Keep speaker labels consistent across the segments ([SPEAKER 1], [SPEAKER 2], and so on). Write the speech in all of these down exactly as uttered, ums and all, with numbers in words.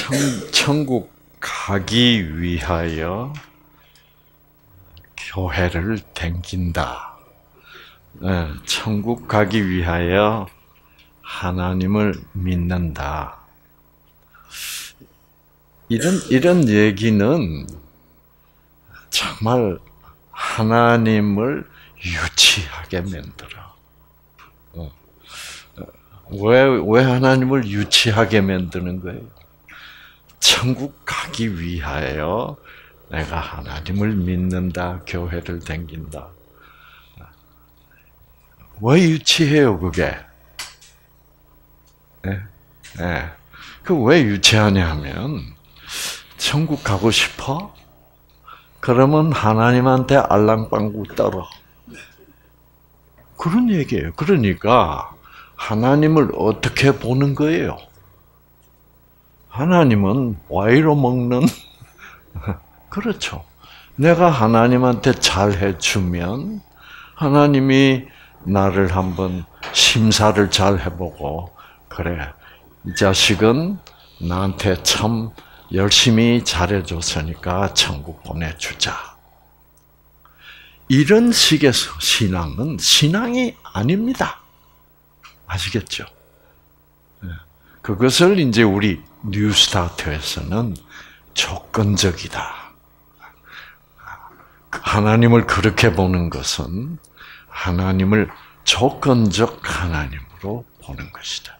[SPEAKER 1] 천, 천국 가기 위하여 교회를 댕긴다. 네, 천국 가기 위하여 하나님을 믿는다. 이런, 이런 얘기는 정말 하나님을 유치하게 만들어. 왜, 왜 하나님을 유치하게 만드는 거예요? 천국 가기 위하여 내가 하나님을 믿는다, 교회를 다닌다. 왜 유치해요, 그게? 네? 네. 그 왜 유치하냐 하면, 천국 가고 싶어? 그러면 하나님한테 알랑방구 떨어. 그런 얘기예요. 그러니까, 하나님을 어떻게 보는 거예요? 하나님은 와이로 먹는, 그렇죠. 내가 하나님한테 잘 해주면, 하나님이 나를 한번 심사를 잘 해보고, 그래, 이 자식은 나한테 참 열심히 잘해줬으니까 천국 보내주자. 이런 식의 신앙은 신앙이 아닙니다. 아시겠죠? 그것을 이제 우리 뉴스타트에서는 조건적이다. 하나님을 그렇게 보는 것은 하나님을 조건적 하나님으로 보는 것이다.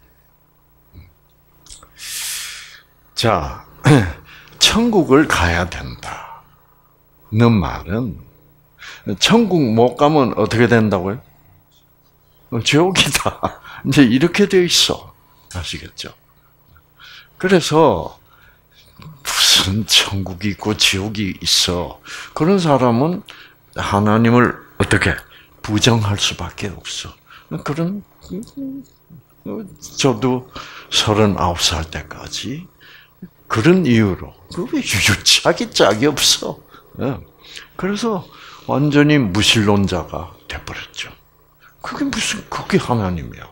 [SPEAKER 1] 자, 천국을 가야 된다는 말은 천국 못 가면 어떻게 된다고요? 지옥이다. 이제 이렇게 되어 있어. 아시겠죠? 그래서 무슨 천국이 있고 지옥이 있어. 그런 사람은 하나님을 어떻게 부정할 수밖에 없어. 그런 저도 서른아홉 살 때까지 그런 이유로 그게 유치하기 짝이 없어. 그래서 완전히 무신론자가 돼버렸죠. 그게 무슨 그게 하나님이야.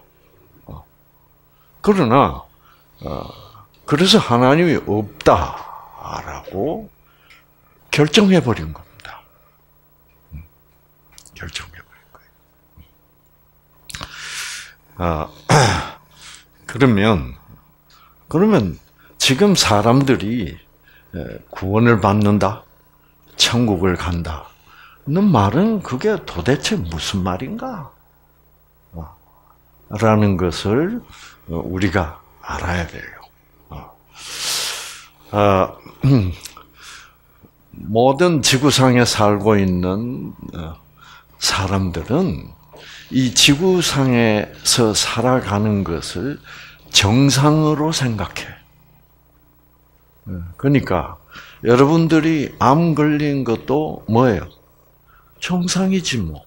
[SPEAKER 1] 그러나 그래서 하나님이 없다라고 결정해 버린 겁니다. 결정해 버린 거예요. 아, 그러면 그러면 지금 사람들이 구원을 받는다, 천국을 간다는 말은 그게 도대체 무슨 말인가? 라는 것을 우리가 알아야 돼요. 모든 지구상에 살고 있는 사람들은 이 지구상에서 살아가는 것을 정상으로 생각해. 그러니까 여러분들이 암 걸린 것도 뭐예요? 정상이지 뭐.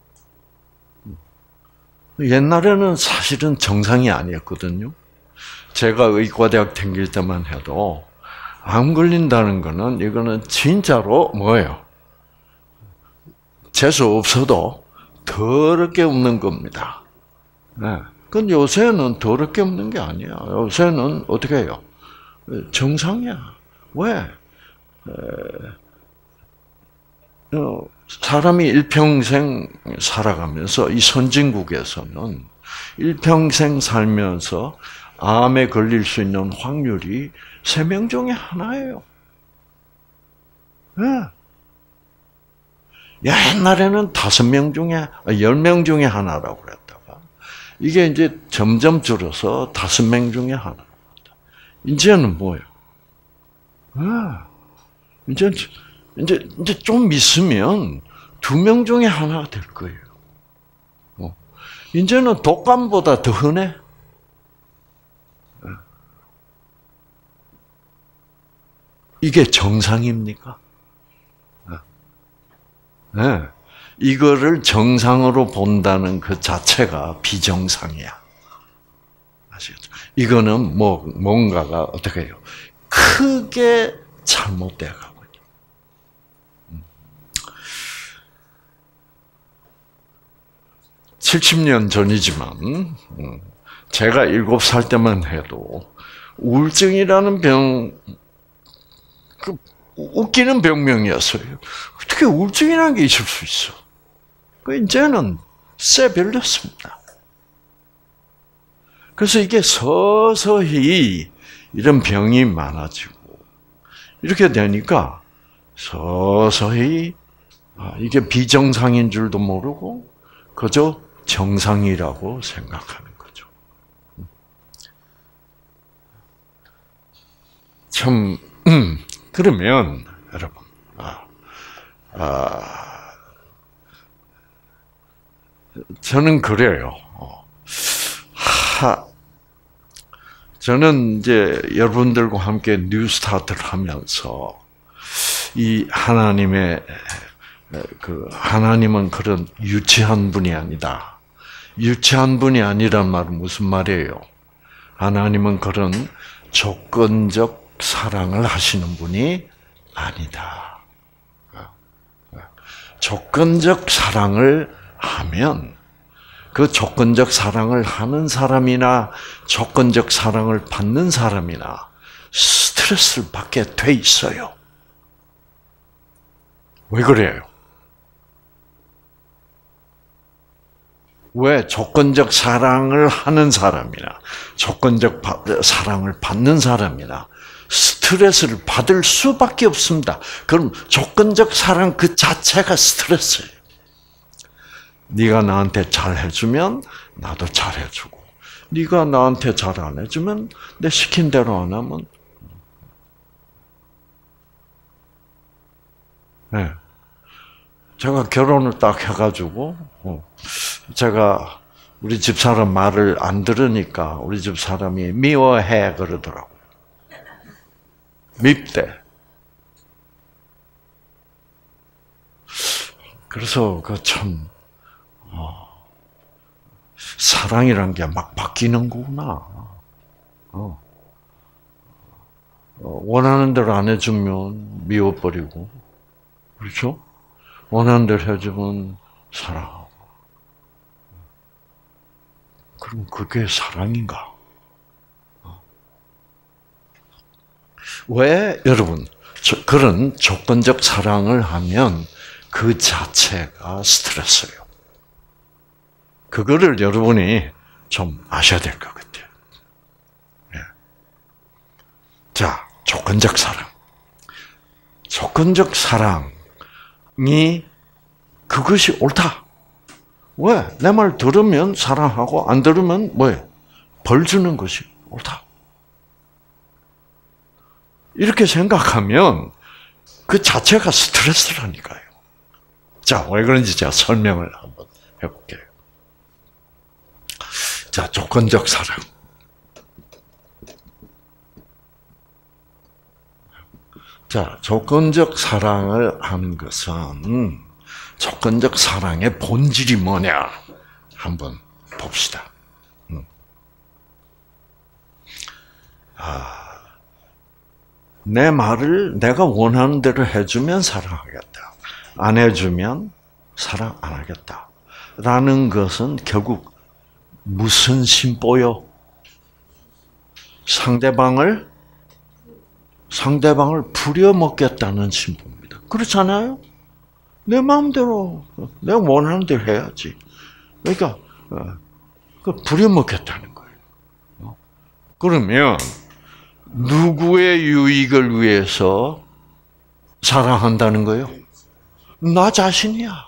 [SPEAKER 1] 옛날에는 사실은 정상이 아니었거든요. 제가 의과대학 다닐 때만 해도 암 걸린다는 거는 이거는 진짜로 뭐예요? 재수 없어도 더럽게 없는 겁니다. 네. 근데 요새는 더럽게 없는 게 아니야. 요새는 어떻게 해요? 정상이야. 왜? 사람이 일평생 살아가면서 이 선진국에서는 일평생 살면서 암에 걸릴 수 있는 확률이 세 명 중에 하나예요. 네. 옛날에는 다섯 명 중에, 열 명 중에 하나라고 그랬다가, 이게 이제 점점 줄어서 다섯 명 중에 하나. 이제는 뭐예요? 네. 이제, 이제, 이제 좀 있으면 두 명 중에 하나가 될 거예요. 어. 이제는 독감보다 더 흔해. 이게 정상입니까? 네. 이거를 정상으로 본다는 그 자체가 비정상이야. 아시겠죠? 이거는 뭐, 뭔가가 어떻게 해요? 크게 잘못되어 가고 있죠. 칠십 년 전이지만, 제가 일곱 살 때만 해도 우울증이라는 병, 그 웃기는 병명이었어요. 어떻게 우울증이라는 게 있을 수 있어? 그 이제는 쎄 별렸습니다. 그래서 이게 서서히 이런 병이 많아지고 이렇게 되니까 서서히 이게 비정상인 줄도 모르고 그저 정상이라고 생각하는 거죠. 참 음, 그러면 여러분, 아, 아, 저는 그래요. 하, 저는 이제 여러분들과 함께 뉴스타트를 하면서 이 하나님의 그 하나님은 그런 유치한 분이 아니다. 유치한 분이 아니란 말은 무슨 말이에요? 하나님은 그런 조건적 사랑을 하시는 분이 아니다. 조건적 사랑을 하면 그 조건적 사랑을 하는 사람이나 조건적 사랑을 받는 사람이나 스트레스를 받게 돼 있어요. 왜 그래요? 왜 조건적 사랑을 하는 사람이나 조건적 사랑을 받는 사람이나 스트레스를 받을 수밖에 없습니다. 그럼 조건적 사랑 그 자체가 스트레스예요. 네가 나한테 잘해주면 나도 잘해주고, 네가 나한테 잘 안 해주면 내 시킨 대로 안 하면, 네. 제가 결혼을 딱 해가지고, 제가 우리 집사람 말을 안 들으니까 우리 집사람이 미워해 그러더라고요. 밉대. 그래서 그 참 어, 사랑이란 게 막 바뀌는 거구나. 어. 원하는 대로 안 해주면 미워버리고, 그렇죠? 원하는 대로 해주면 사랑하고. 그럼 그게 사랑인가? 왜 여러분 그런 조건적 사랑을 하면 그 자체가 스트레스예요. 그거를 여러분이 좀 아셔야 될 것 같아요. 네. 자, 조건적 사랑. 조건적 사랑이 그것이 옳다. 왜? 내 말 들으면 사랑하고 안 들으면 뭐예요? 벌 주는 것이 옳다. 이렇게 생각하면 그 자체가 스트레스라니까요. 자, 왜 그런지 제가 설명을 한번 해볼게요. 자, 조건적 사랑. 자, 조건적 사랑을 하는 것은 조건적 사랑의 본질이 뭐냐? 한번 봅시다. 아, 내 말을 내가 원하는 대로 해주면 사랑하겠다. 안 해주면 사랑 안 하겠다. 라는 것은 결국 무슨 심보요? 상대방을, 상대방을 부려먹겠다는 심보입니다. 그렇잖아요? 내 마음대로, 내가 원하는 대로 해야지. 그러니까, 그 부려먹겠다는 거예요. 그러면, 누구의 유익을 위해서 사랑한다는 거예요? 나 자신이야.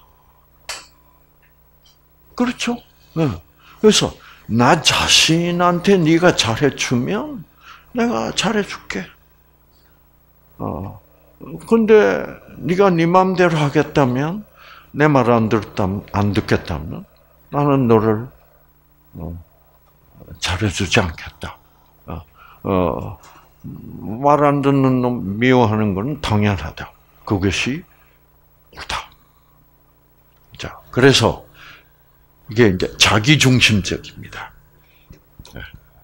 [SPEAKER 1] 그렇죠? 그래서, 나 자신한테 네가 잘해주면 내가 잘해줄게. 어. 근데 네가 네 마음대로 하겠다면, 내 말 안 듣다면, 안 듣겠다면 나는 너를 어, 잘해주지 않겠다. 어, 어, 말 안 듣는 놈 미워하는 건 당연하다. 그것이 옳다. 자, 그래서 이게 이제 자기중심적입니다. 네.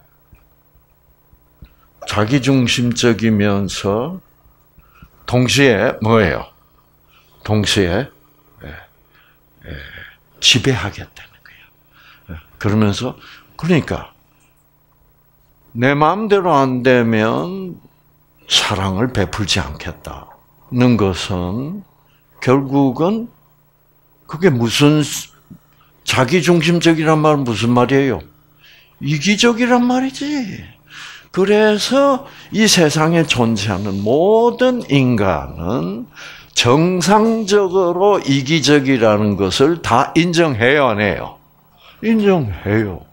[SPEAKER 1] 자기중심적이면서 동시에 뭐예요? 동시에 예, 예, 지배하겠다는 거예요. 예, 그러면서 그러니까 내 마음대로 안 되면 사랑을 베풀지 않겠다는 것은 결국은 그게 무슨 자기중심적이란 말은 무슨 말이에요? 이기적이란 말이지. 그래서 이 세상에 존재하는 모든 인간은 정상적으로 이기적이라는 것을 다 인정해요, 안 해요? 인정해요.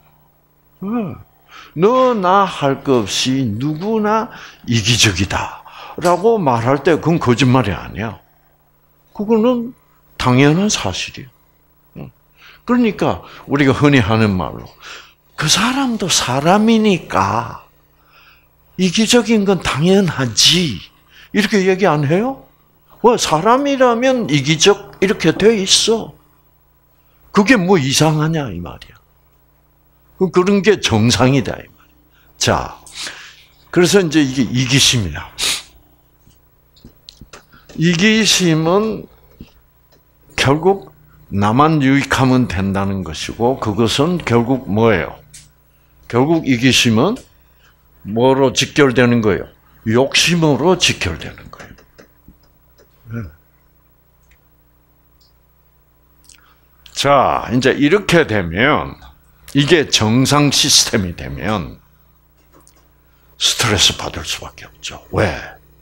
[SPEAKER 1] 너 나 할 것 없이 누구나 이기적이다라고 말할 때 그건 거짓말이 아니야. 그거는 당연한 사실이에요. 그러니까 우리가 흔히 하는 말로 그 사람도 사람이니까 이기적인 건 당연하지 이렇게 얘기 안 해요? 왜 사람이라면 이기적 이렇게 돼 있어. 그게 뭐 이상하냐 이 말이야. 그런 게 정상이다 이 말이야. 자, 그래서 이제 이게 이기심이야. 이기심은 결국 나만 유익하면 된다는 것이고 그것은 결국 뭐예요? 결국 이기심은 뭐로 직결되는 거예요? 욕심으로 직결되는 거예요. 자, 이제 이렇게 되면 이게 정상 시스템이 되면 스트레스 받을 수밖에 없죠. 왜?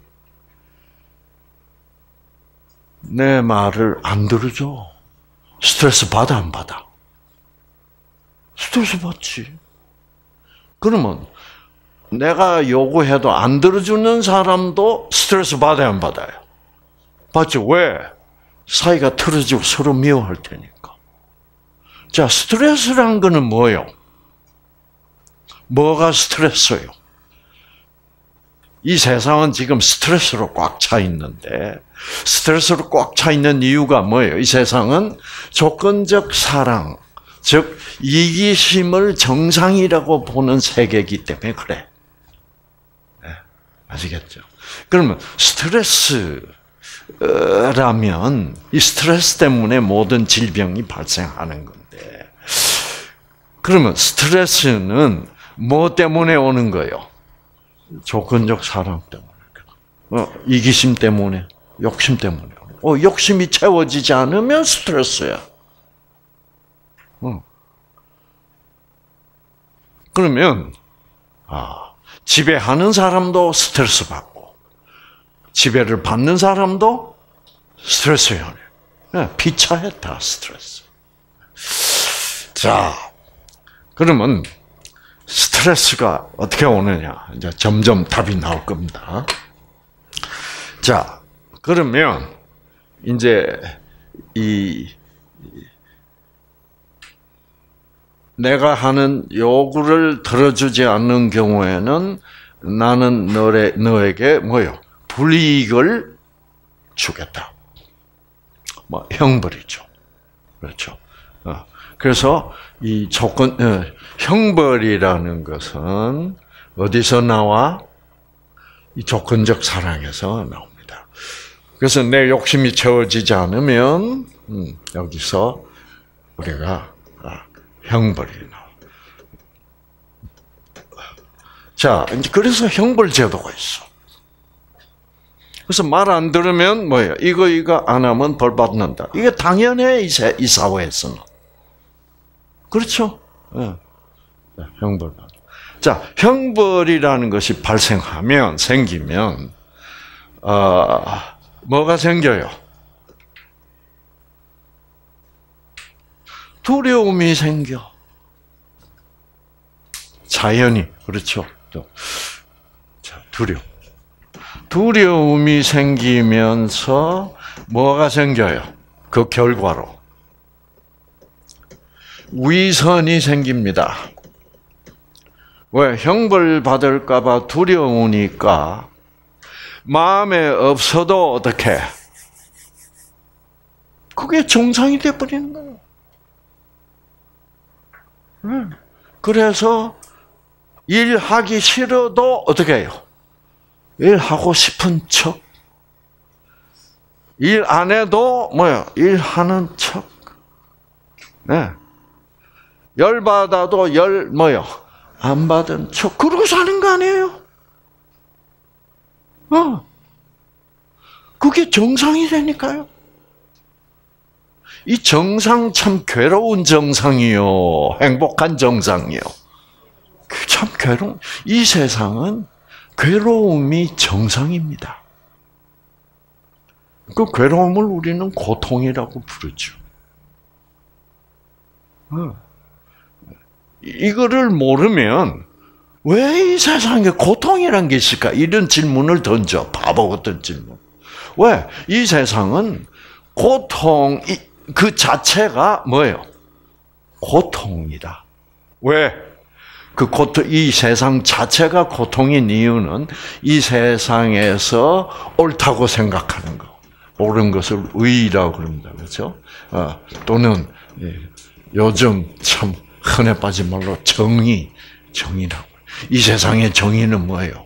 [SPEAKER 1] 내 말을 안 들어줘. 스트레스 받아 안 받아? 스트레스 받지. 그러면 내가 요구해도 안 들어주는 사람도 스트레스 받아야 안 받아요? 받죠. 왜? 사이가 틀어지고 서로 미워할 테니까. 자, 스트레스란 거는 뭐예요? 뭐가 스트레스예요? 이 세상은 지금 스트레스로 꽉 차 있는데 스트레스로 꽉 차 있는 이유가 뭐예요? 이 세상은 조건적 사랑, 즉 이기심을 정상이라고 보는 세계이기 때문에 그래. 네, 아시겠죠? 그러면 스트레스라면 이 스트레스 때문에 모든 질병이 발생하는 건데 그러면 스트레스는 뭐 때문에 오는 거예요? 조건적 사랑 때문에, 어, 이기심 때문에, 욕심 때문에. 어, 욕심이 채워지지 않으면 스트레스야. 어. 그러면 아, 지배하는 사람도 스트레스 받고, 지배를 받는 사람도 스트레스야. 네, 피차했다 스트레스. 자, 그러면. 스트레스가 어떻게 오느냐? 이제 점점 답이 나올 겁니다. 자, 그러면 이제 이 내가 하는 요구를 들어주지 않는 경우에는 나는 너에, 너에게 뭐요? 불이익을 주겠다. 뭐 형벌이죠. 그렇죠. 어. 그래서 이 조건 어, 형벌이라는 것은 어디서 나와? 이 조건적 사랑에서 나옵니다. 그래서 내 욕심이 채워지지 않으면 음, 여기서 우리가 아, 형벌이 나와. 자, 이제 그래서 형벌 제도가 있어. 그래서 말 안 들으면 뭐예요? 이거 이거 안 하면 벌 받는다. 이게 당연해 이, 이 사회에서는. 그렇죠? 네. 형벌. 자, 형벌이라는 것이 발생하면, 생기면, 어, 뭐가 생겨요? 두려움이 생겨. 자연히, 그렇죠? 자, 두려움. 두려움이 생기면서 뭐가 생겨요? 그 결과로. 위선이 생깁니다. 왜? 형벌 받을까봐 두려우니까 마음에 없어도 어떻게? 그게 정상이 돼버리는 거예요. 그래서 일하기 싫어도 어떻게 해요? 일하고 싶은 척. 일 안 해도 뭐야? 일하는 척. 네. 열 받아도 열 뭐요? 안 받은 척 그러고 사는 거 아니에요? 어. 그게 정상이 되니까요. 이 정상 참 괴로운 정상이요. 행복한 정상이요. 참 괴로운, 이 세상은 괴로움이 정상입니다. 그 괴로움을 우리는 고통이라고 부르죠. 이거를 모르면 왜 이 세상에 고통이란 게 있을까? 이런 질문을 던져. 바보 같은 질문. 왜? 이 세상은 고통, 그 자체가 뭐예요? 고통이다. 왜? 그 고통, 이 세상 자체가 고통인 이유는 이 세상에서 옳다고 생각하는 거. 옳은 것을 의라고 그럽니다. 그렇죠? 어, 또는, 요즘 참 흔해 빠진 말로 정의, 정의라고. 이 세상의 정의는 뭐예요?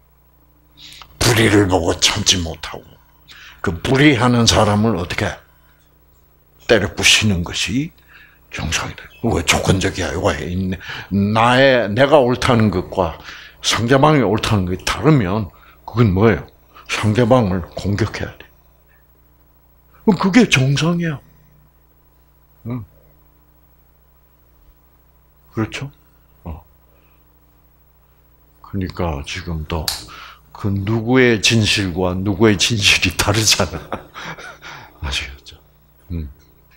[SPEAKER 1] 불의를 보고 참지 못하고, 그 불의하는 사람을 어떻게 때려 부시는 것이 정상이다. 왜 조건적이야? 왜 나의 내가 옳다는 것과 상대방이 옳다는 것이 다르면 그건 뭐예요? 상대방을 공격해야 돼. 그게 정상이야. 응. 그렇죠? 어. 그러니까 지금도 그 누구의 진실과 누구의 진실이 다르잖아. 아시겠죠? 음.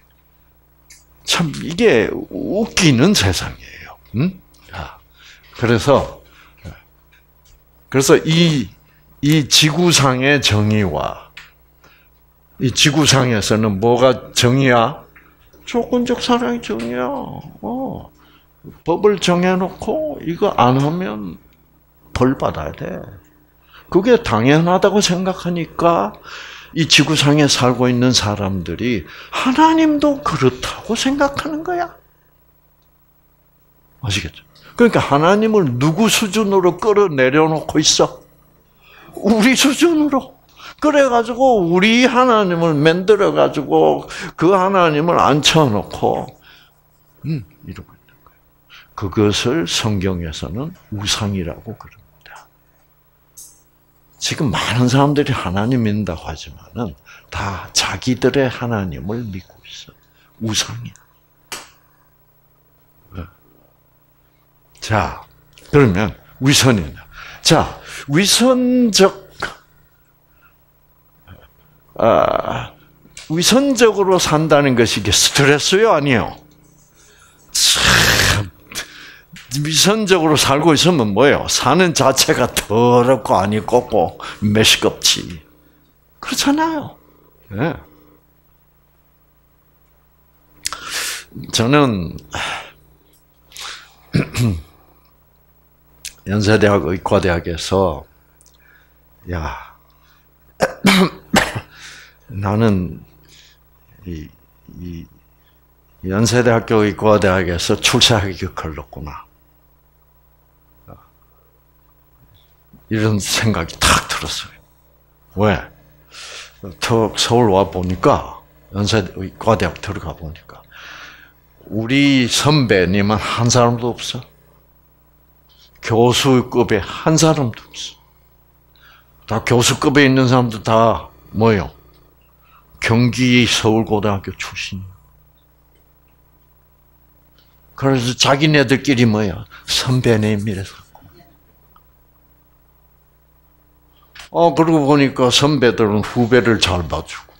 [SPEAKER 1] 참 이게 웃기는 세상이에요. 음? 자, 그래서 그래서 이 이 지구상의 정의와 이 지구상에서는 뭐가 정의야? 조건적 사랑이 정의야. 어. 법을 정해놓고 이거 안 하면 벌 받아야 돼. 그게 당연하다고 생각하니까 이 지구상에 살고 있는 사람들이 하나님도 그렇다고 생각하는 거야. 아시겠죠? 그러니까 하나님을 누구 수준으로 끌어내려놓고 있어? 우리 수준으로. 그래가지고 우리 하나님을 만들어가지고 그 하나님을 앉혀놓고 음, 이러고 있는 거예요. 그것을 성경에서는 우상이라고 그럽니다. 지금 많은 사람들이 하나님 믿는다고 하지만은 다 자기들의 하나님을 믿고 있어. 우상이야. 자, 그러면 위선이냐? 자, 위선적, 아, 위선적으로 산다는 것이 이게 스트레스요, 아니요? 참, 위선적으로 살고 있으면 뭐예요? 사는 자체가 더럽고 아니 꼽고 매시껍지. 그렇잖아요. 네. 저는 연세대학 의과대학에서 야 나는 이, 이 연세대학교 의과대학에서 출세하기가 걸렸구나. 이런 생각이 탁 들었어요. 왜? 턱 서울 와 보니까 연세대 의과대학 들어가 보니까 우리 선배님은 한 사람도 없어. 교수급에 한 사람도 없어. 다 교수급에 있는 사람들 다 뭐예요? 경기 서울고등학교 출신이에요. 그래서 자기네들끼리 뭐야? 선배님이래서. 어, 그러고 보니까 선배들은 후배를 잘 봐주고.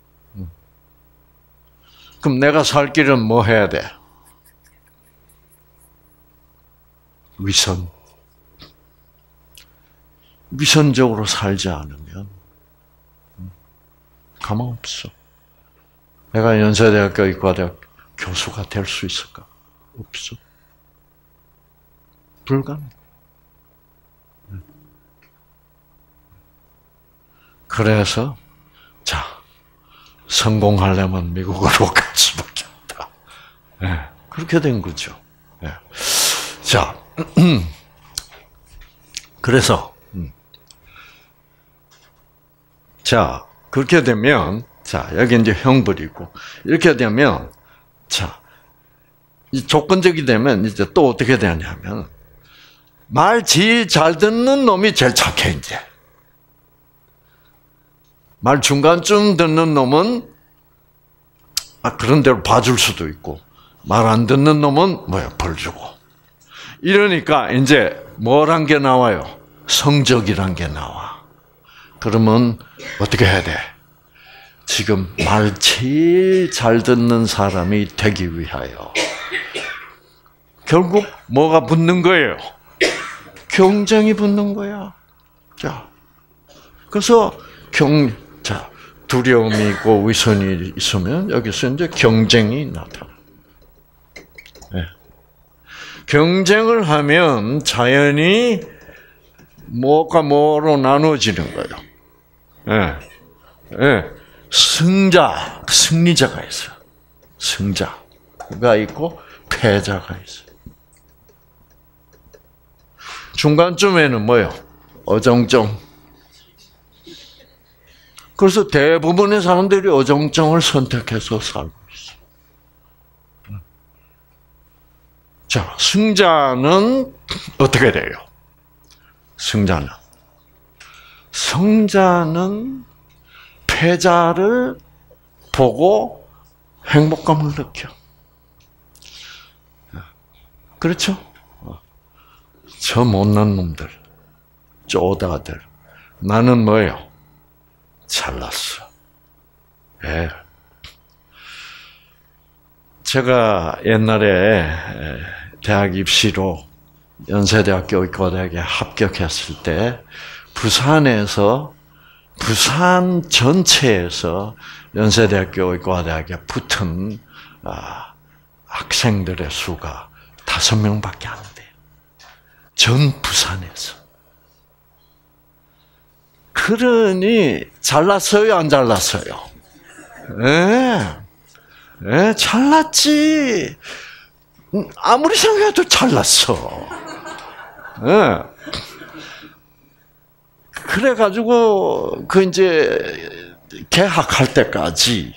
[SPEAKER 1] 그럼 내가 살 길은 뭐 해야 돼? 위선. 위선적으로 살지 않으면 가망 없어. 내가 연세대학교 의과대학 교수가 될 수 있을까? 없어. 불가능. 그래서 자 성공하려면 미국으로 갈 수밖에 없다. 네, 그렇게 된 거죠. 네. 자, 그래서 자 그렇게 되면 자 여기 이제 형벌이 있고 이렇게 되면 자 이 조건적이 되면 이제 또 어떻게 되냐면 말 제일 잘 듣는 놈이 제일 착해, 이제. 말 중간쯤 듣는 놈은, 아, 그런 대로 봐줄 수도 있고, 말 안 듣는 놈은, 뭐야, 벌 주고. 이러니까, 이제, 뭐란 게 나와요? 성적이란 게 나와. 그러면, 어떻게 해야 돼? 지금 말 제일 잘 듣는 사람이 되기 위하여. 결국, 뭐가 붙는 거예요? 경쟁이 붙는 거야. 자, 그래서 경, 자, 두려움이 있고 위선이 있으면 여기서 이제 경쟁이 나타나. 네. 경쟁을 하면 자연히 뭐가 뭐로 나눠지는 거예요. 네. 네. 승자, 승리자가 있어요. 승자가 있고 패자가 있어요. 중간쯤에는 뭐요? 어정쩡. 그래서 대부분의 사람들이 어정쩡을 선택해서 살고 있어요. 자, 승자는 어떻게 돼요? 승자는. 승자는 패자를 보고 행복감을 느껴. 그렇죠? 저 못난 놈들, 쪼다들. 나는 뭐예요? 잘났어. 예. 제가 옛날에 대학 입시로 연세대학교 의과대학에 합격했을 때 부산에서 부산 전체에서 연세대학교 의과대학에 붙은 학생들의 수가 다섯 명밖에 안 돼요. 전 부산에서. 그러니 잘났어요, 안 잘났어요? 예, 예, 잘났지. 아무리 생각해도 잘났어. 예. 그래가지고 그 이제 개학할 때까지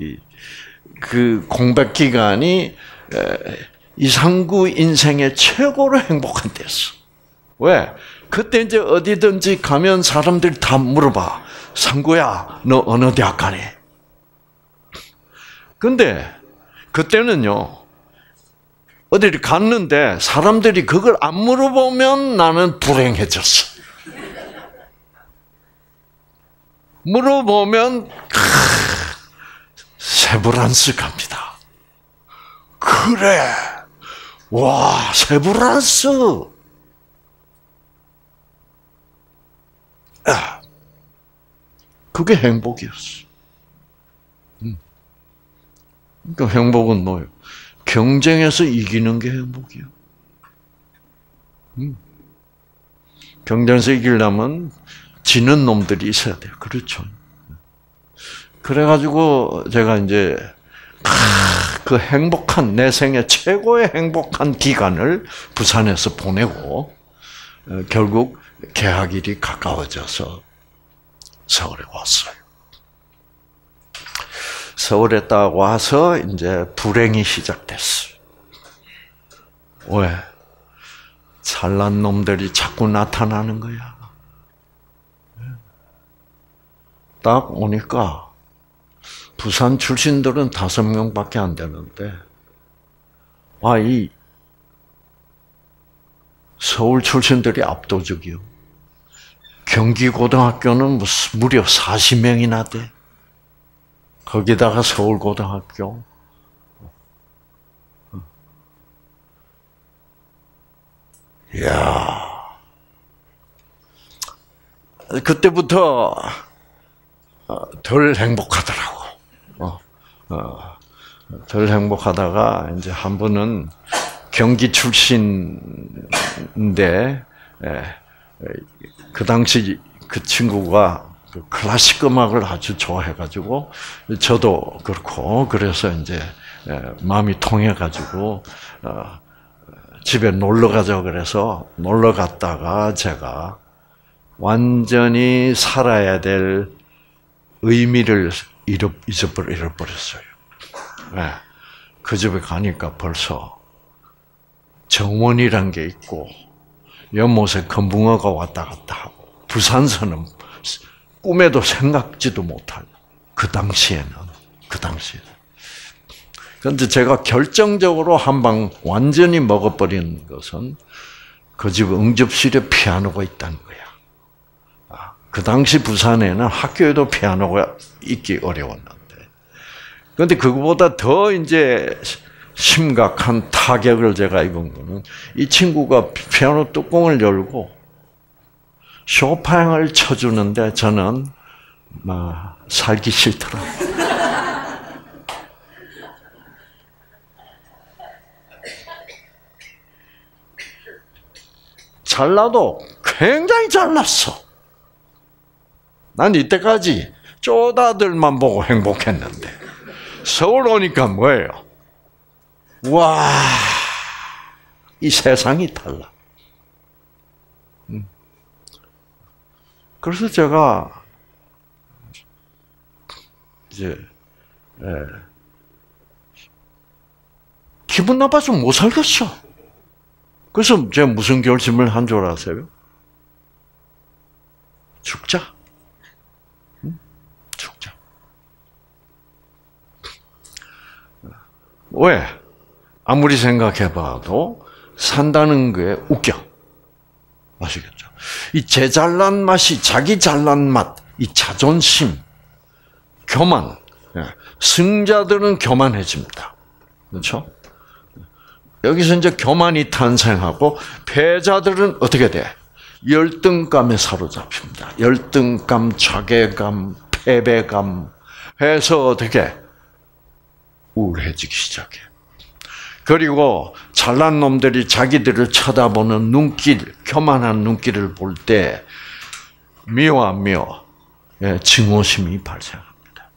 [SPEAKER 1] 그 공백 기간이 이상구 인생의 최고로 행복한 때였어. 왜? 그때 이제 어디든지 가면 사람들이 다 물어봐. 상구야, 너 어느 대학 가니? 근데 그때는요, 어디를 갔는데 사람들이 그걸 안 물어보면 나는 불행해졌어. 물어보면 세브란스 갑니다. 그래. 와, 세브란스. 아, 그게 행복이었어. 음. 그러니까 행복은 뭐예요? 경쟁에서 이기는 게 행복이에요. 음. 경쟁에서 이기려면 지는 놈들이 있어야 돼요. 그렇죠. 그래가지고 제가 이제 그 행복한 내 생애 최고의 행복한 기간을 부산에서 보내고 결국 개학일이 가까워져서 서울에 왔어요. 서울에 딱 와서 이제 불행이 시작됐어요. 왜? 잘난 놈들이 자꾸 나타나는 거야. 딱 오니까 부산 출신들은 다섯 명밖에 안 되는데, 아, 이 서울 출신들이 압도적이요. 경기고등학교는 무려 사십 명이나 돼. 거기다가 서울고등학교. 이야. 그때부터 덜 행복하더라고. 어, 어, 덜 행복하다가 이제 한 번은 경기 출신인데, 예, 그 당시 그 친구가 그 클래식 음악을 아주 좋아해가지고 저도 그렇고 그래서 이제 마음이 통해가지고 어, 집에 놀러 가자고 그래서 놀러 갔다가 제가 완전히 살아야 될 의미를 잊어버려, 잃어버렸어요. 네. 그 집에 가니까 벌써 정원이란 게 있고 연못에 금붕어가 왔다 갔다 하고 부산선은 꿈에도 생각지도 못할 그 당시에는 그 당시에는. 그런데 제가 결정적으로 한 방 완전히 먹어버린 것은 그 집 응접실에 피아노가 있다는 거야. 그 당시 부산에는 학교에도 피아노가 있기 어려웠는데. 그런데 그거보다 더 이제 심각한 타격을 제가 입은 거는 이 친구가 피아노 뚜껑을 열고 쇼팽을 쳐주는데 저는 막 살기 싫더라고요. 잘나도 굉장히 잘났어. 난 이때까지 쪼다들만 보고 행복했는데 서울 오니까 뭐예요? 와, 이 세상이 달라. 그래서 제가 이제 예, 기분 나빠서 못 살겠어. 그래서 제가 무슨 결심을 한 줄 아세요? 죽자. 응? 죽자. 왜? 아무리 생각해봐도 산다는 게 웃겨. 아시겠죠? 이 제 잘난 맛이 자기 잘난 맛, 이 자존심, 교만. 승자들은 교만해집니다. 그렇죠? 여기서 이제 교만이 탄생하고 패자들은 어떻게 돼? 열등감에 사로잡힙니다. 열등감, 자괴감, 패배감 해서 어떻게 우울해지기 시작해. 그리고 잘난 놈들이 자기들을 쳐다보는 눈길, 교만한 눈길을 볼 때 미워하며 증오심이 발생합니다.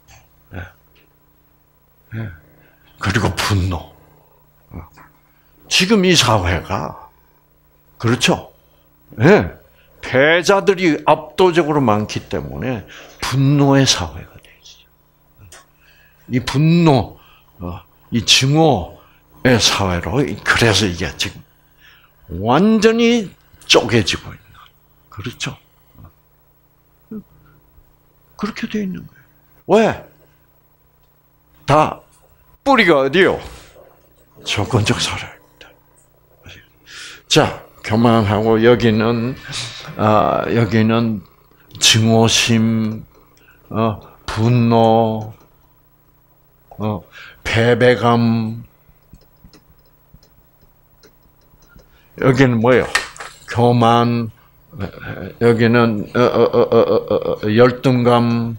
[SPEAKER 1] 그리고 분노. 지금 이 사회가 그렇죠? 네. 패자들이 압도적으로 많기 때문에 분노의 사회가 되죠. 이 분노, 이 증오의 사회로 그래서 이게 지금 완전히 쪼개지고 있는 그렇죠? 그렇게 돼 있는 거예요. 왜? 다 뿌리가 어디요? 조건적 사회. 자, 교만하고 여기는 아, 여기는 증오심, 어, 분노, 어, 패배감. 여기는 뭐예요? 교만. 여기는 어, 어, 어, 어, 어, 열등감.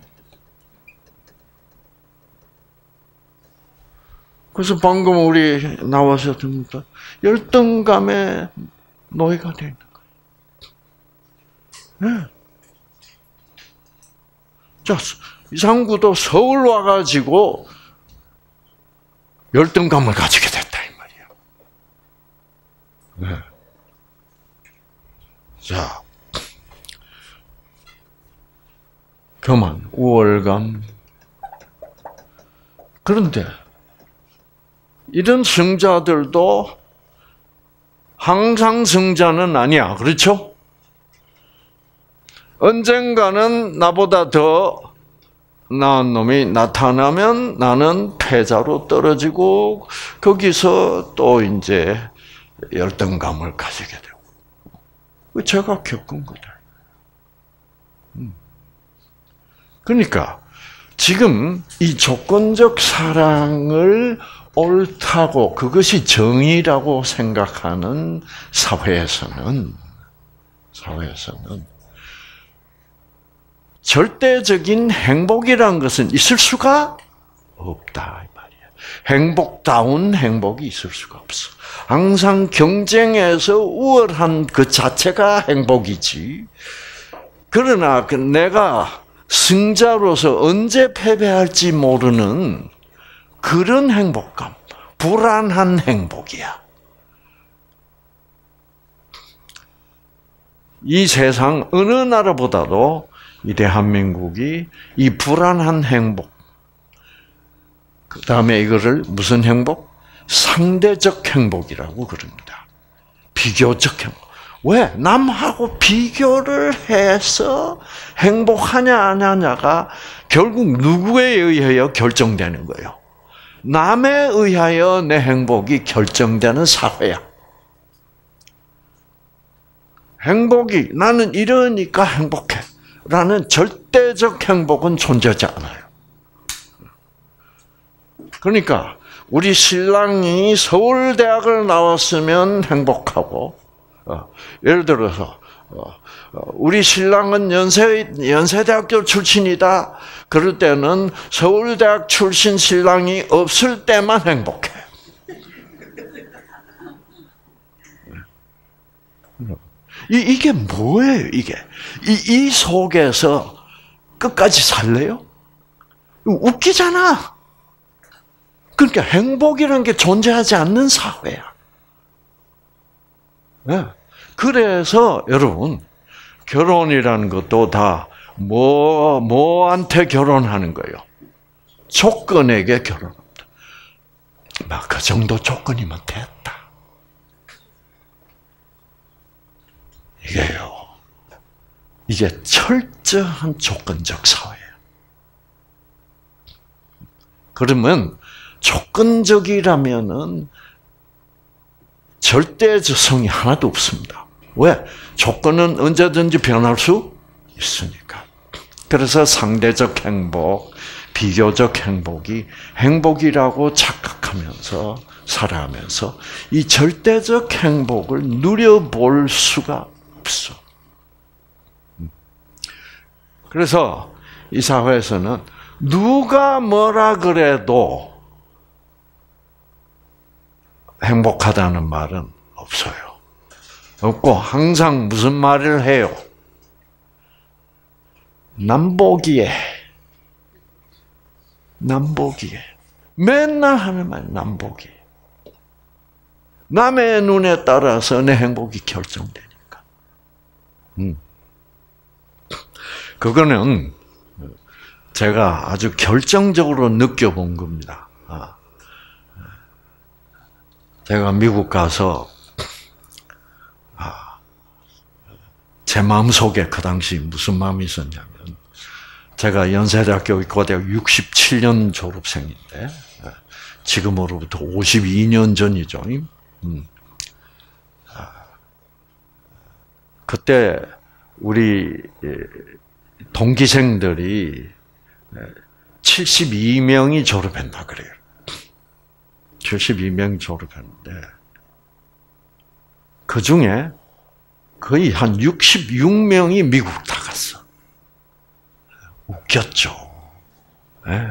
[SPEAKER 1] 그래서 방금 우리 나와서 듣니까 열등감에 노예가 되는 거예요. 네. 자, 이상구도 서울 와가지고 열등감을 가지게 됐다 이 말이에요. 네. 자, 교만, 우월감. 그런데 이런 승자들도 항상 승자는 아니야. 그렇죠? 언젠가는 나보다 더 나은 놈이 나타나면 나는 패자로 떨어지고 거기서 또 이제 열등감을 가지게 되고. 제가 겪은 거다. 그러니까 지금 이 조건적 사랑을 옳다고 그것이 정의라고 생각하는 사회에서는 사회에서는 절대적인 행복이란 것은 있을 수가 없다 이 말이야. 행복다운 행복이 있을 수가 없어. 항상 경쟁에서 우월한 그 자체가 행복이지. 그러나 내가 승자로서 언제 패배할지 모르는 그런 행복감, 불안한 행복이야. 이 세상 어느 나라보다도 이 대한민국이 이 불안한 행복, 그 다음에 이거를 무슨 행복? 상대적 행복이라고 그럽니다. 비교적 행복. 왜? 남하고 비교를 해서 행복하냐 안 하냐가 결국 누구에 의하여 결정되는 거예요? 남에 의하여 내 행복이 결정되는 사회야. 행복이 나는 이러니까 행복해 라는 절대적 행복은 존재하지 않아요. 그러니까 우리 신랑이 서울대학을 나왔으면 행복하고, 어, 예를 들어서 어, 우리 신랑은 연세 연세대학교 출신이다. 그럴 때는 서울대학 출신 신랑이 없을 때만 행복해. 이 이게 뭐예요? 이게 이, 이 속에서 끝까지 살래요? 웃기잖아. 그러니까 행복이라는 게 존재하지 않는 사회야. 네. 그래서 여러분 결혼이라는 것도 다 뭐 뭐한테 결혼하는 거예요? 조건에게 결혼합니다. 막 그 정도 조건이면 됐다. 이게요. 이게 철저한 조건적 사회예요. 그러면 조건적이라면은 절대적성이 하나도 없습니다. 왜? 조건은 언제든지 변할 수 있으니까. 그래서 상대적 행복, 비교적 행복이 행복이라고 착각하면서 살아가면서 이 절대적 행복을 누려볼 수가 없어. 그래서 이 사회에서는 누가 뭐라 그래도 행복하다는 말은 없어요. 없고 항상 무슨 말을 해요? 남보기에, 남보기에. 맨날 하는 말, 남보기에. 남의 눈에 따라서 내 행복이 결정되니까. 음. 그거는 제가 아주 결정적으로 느껴본 겁니다. 제가 미국 가서 제 마음속에 그 당시 무슨 마음이 있었냐면 제가 연세대학교 의과대학 육십칠 년 졸업생인데 지금으로부터 오십이 년 전이죠. 음. 그때 우리 동기생들이 칠십이 명이 졸업했나 그래요. 칠십이 명이 졸업했는데 그 중에 거의 한 육십육 명이 미국 다 갔어. 웃겼죠. 네.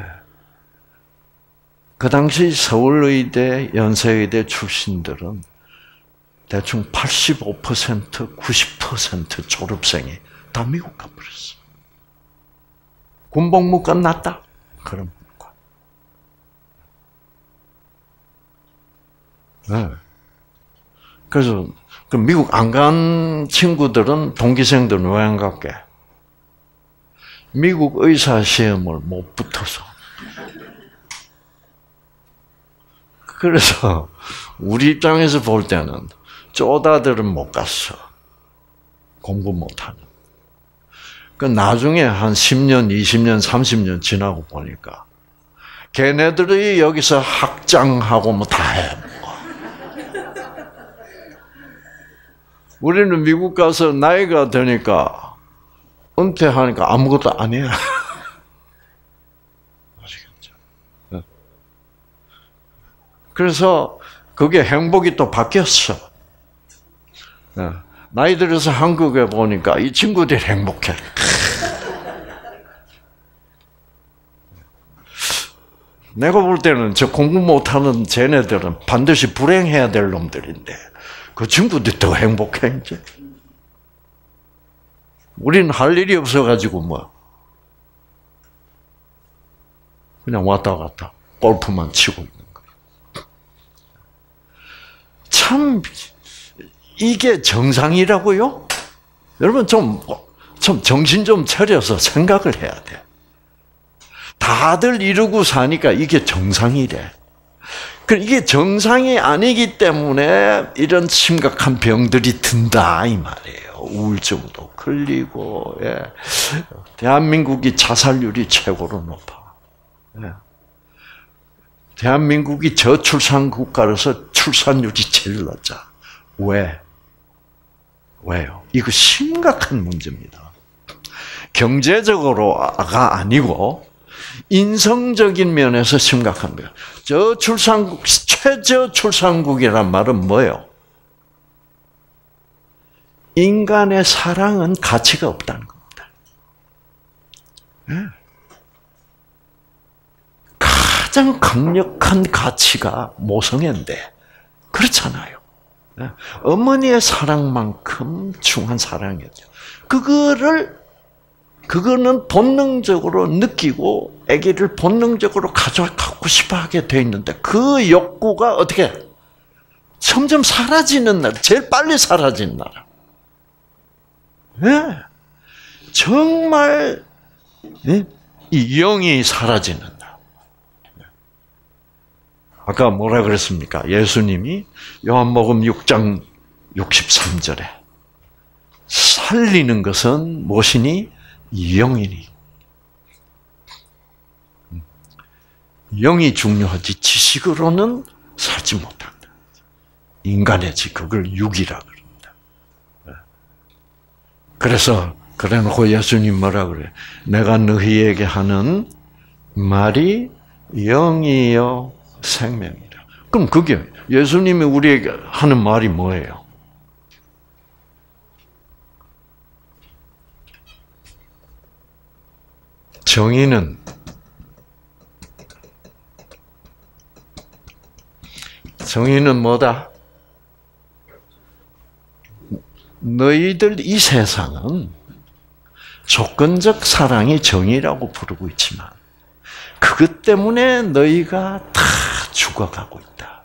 [SPEAKER 1] 그 당시 서울의대, 연세의대 출신들은 대충 팔십오 퍼센트, 구십 퍼센트 졸업생이 다 미국 가버렸어. 군복무 끝났다? 그럼 네. 그래서 그 미국 안 간 친구들은 동기생들은 왜 안 갔게? 미국 의사 시험을 못 붙어서. 그래서 우리 입장에서 볼 때는 쪼다들은 못 갔어. 공부 못하는. 그 나중에 한 십 년, 이십 년, 삼십 년 지나고 보니까 걔네들이 여기서 학장하고 뭐 다 해. 우리는 미국 가서 나이가 되니까 은퇴하니까 아무것도 안 해. 아시겠죠? 그래서 그게 행복이 또 바뀌었어. 나이 들어서 한국에 보니까 이 친구들이 행복해. 내가 볼 때는 저 공부 못하는 쟤네들은 반드시 불행해야 될 놈들인데 그 친구들이 더 행복해 이제. 우리는 할 일이 없어가지고 뭐 그냥 왔다 갔다 골프만 치고 있는 거예요. 참 이게 정상이라고요? 여러분 좀, 좀 정신 좀 차려서 생각을 해야 돼. 다들 이러고 사니까 이게 정상이래. 이게 정상이 아니기 때문에 이런 심각한 병들이 든다 이 말이에요. 우울증도 걸리고, 예. 대한민국이 자살률이 최고로 높아. 예. 대한민국이 저출산 국가로서 출산율이 제일 낮아. 왜? 왜요? 이거 심각한 문제입니다. 경제적으로가 아니고 인성적인 면에서 심각한 거예요. 저출산국, 최저출산국이란 말은 뭐예요? 인간의 사랑은 가치가 없다는 겁니다. 네. 가장 강력한 가치가 모성애인데 그렇잖아요. 네. 어머니의 사랑만큼 중한 사랑이죠. 그거를 그거는 본능적으로 느끼고 아기를 본능적으로 가져가고 싶어하게 돼 있는데 그 욕구가 어떻게 점점 사라지는 날, 제일 빨리 사라지는 날. 네. 정말 네? 이 영이 사라지는 날. 아까 뭐라 그랬습니까? 예수님이 요한복음 육 장 육십삼 절에 살리는 것은 무엇이니? 영이니. 영이 중요하지 지식으로는 살지 못한다. 인간의 그걸 육이라 그럽니다. 그래서 그래놓고 예수님 뭐라 그래? 내가 너희에게 하는 말이 영이요 생명이라. 그럼 그게 예수님이 우리에게 하는 말이 뭐예요? 정의는 정의는 뭐다? 너희들 이 세상은 조건적 사랑이 정의라고 부르고 있지만 그것 때문에 너희가 다 죽어가고 있다.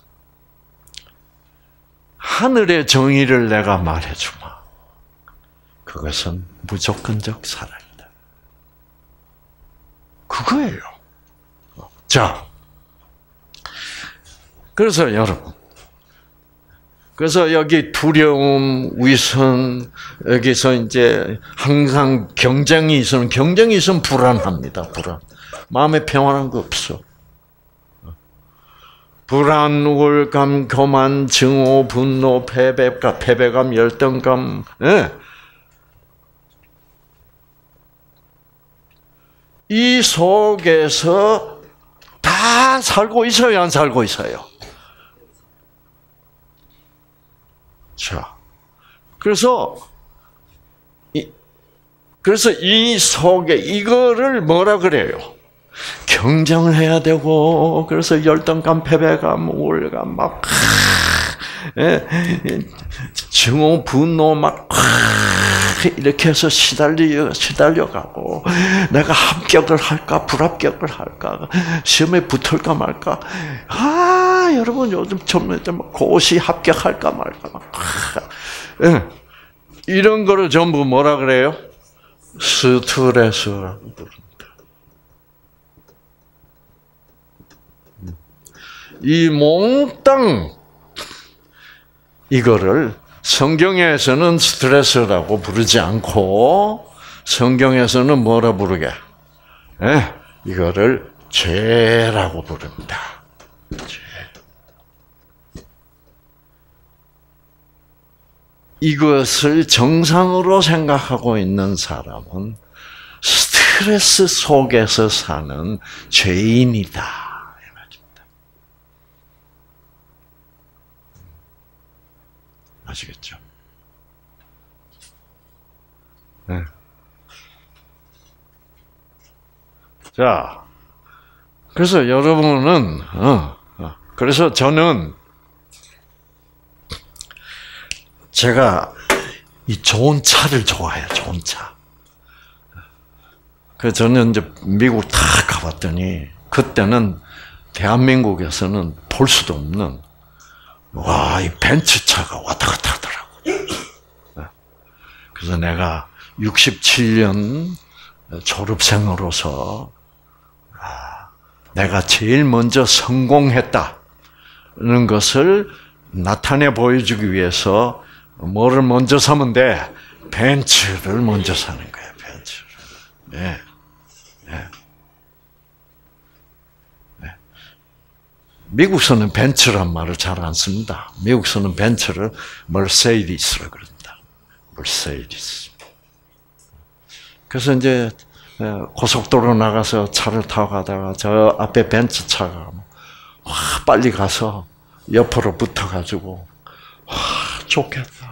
[SPEAKER 1] 하늘의 정의를 내가 말해주마. 그것은 무조건적 사랑이다. 그거예요. 자, 그래서 여러분, 그래서 여기 두려움, 위선, 여기서 이제 항상 경쟁이 있으면, 경쟁이 있으면 불안합니다, 불안. 마음에 평안한 거 없어. 불안, 우울감, 교만, 증오, 분노, 패배감, 패배감, 열등감, 예. 이 속에서 다 살고 있어요, 안 살고 있어요? 자, 그래서 이 그래서 이 속에 이거를 뭐라 그래요? 경쟁을 해야 되고, 그래서 열등감, 패배감, 우울감 막 증오, 분노 막 이렇게 해서 시달려 시달려가고, 내가 합격을 할까 불합격을 할까, 시험에 붙을까 말까. 아, 여러분 요즘 좀 고시 합격할까 말까 막 이런 거를 전부 뭐라 그래요? 스트레스라고 부릅니다. 이 몽땅 이거를 성경에서는 스트레스라고 부르지 않고 성경에서는 뭐라 부르게? 예, 이거를 죄라고 부릅니다. 죄. 이것을 정상으로 생각하고 있는 사람은 스트레스 속에서 사는 죄인이다. 아시겠죠? 네. 자, 그래서 여러분은, 어, 어, 그래서 저는 제가 이 좋은 차를 좋아해요, 좋은 차. 그 저는 이제 미국 다 가봤더니 그때는 대한민국에서는 볼 수도 없는 와, 이 벤츠차가 왔다 갔다 하더라고요. 그래서 내가 육십칠 년 졸업생으로서 내가 제일 먼저 성공했다. 것을 나타내 보여주기 위해서 뭐를 먼저 사면 돼? 벤츠를 먼저 사는 거야, 벤츠를. 네. 네. 네. 미국서는 벤츠란 말을 잘 안 씁니다. 미국서는 벤츠를 머세디스라고 그런다. 머세디스. 그래서 이제 고속도로 나가서 차를 타고 가다가 저 앞에 벤츠 차가 와 빨리 가서 옆으로 붙어가지고 와 좋겠다.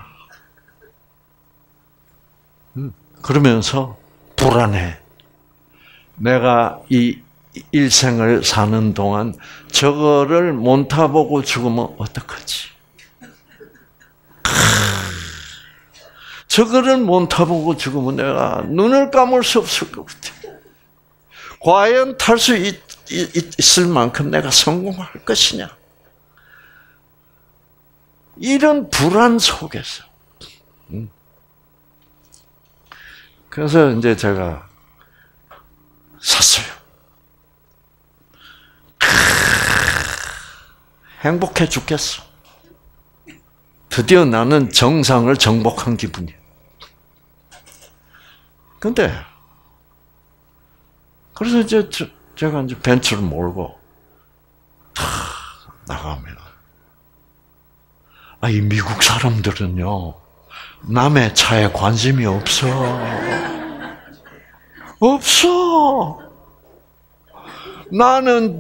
[SPEAKER 1] 음, 그러면서 불안해. 내가 이 일생을 사는 동안 저거를 못 타보고 죽으면 어떡하지? 저거를 못 타보고 죽으면 내가 눈을 감을 수 없을 것 같아. 과연 탈 수 있을 만큼 내가 성공할 것이냐? 이런 불안 속에서. 그래서 이제 제가 샀어요. 행복해 죽겠어. 드디어 나는 정상을 정복한 기분이야. 근데, 그래서 이제 제가 이제 벤츠를 몰고 탁 나가면, 아, 이 미국 사람들은요, 남의 차에 관심이 없어. 없어. 나는,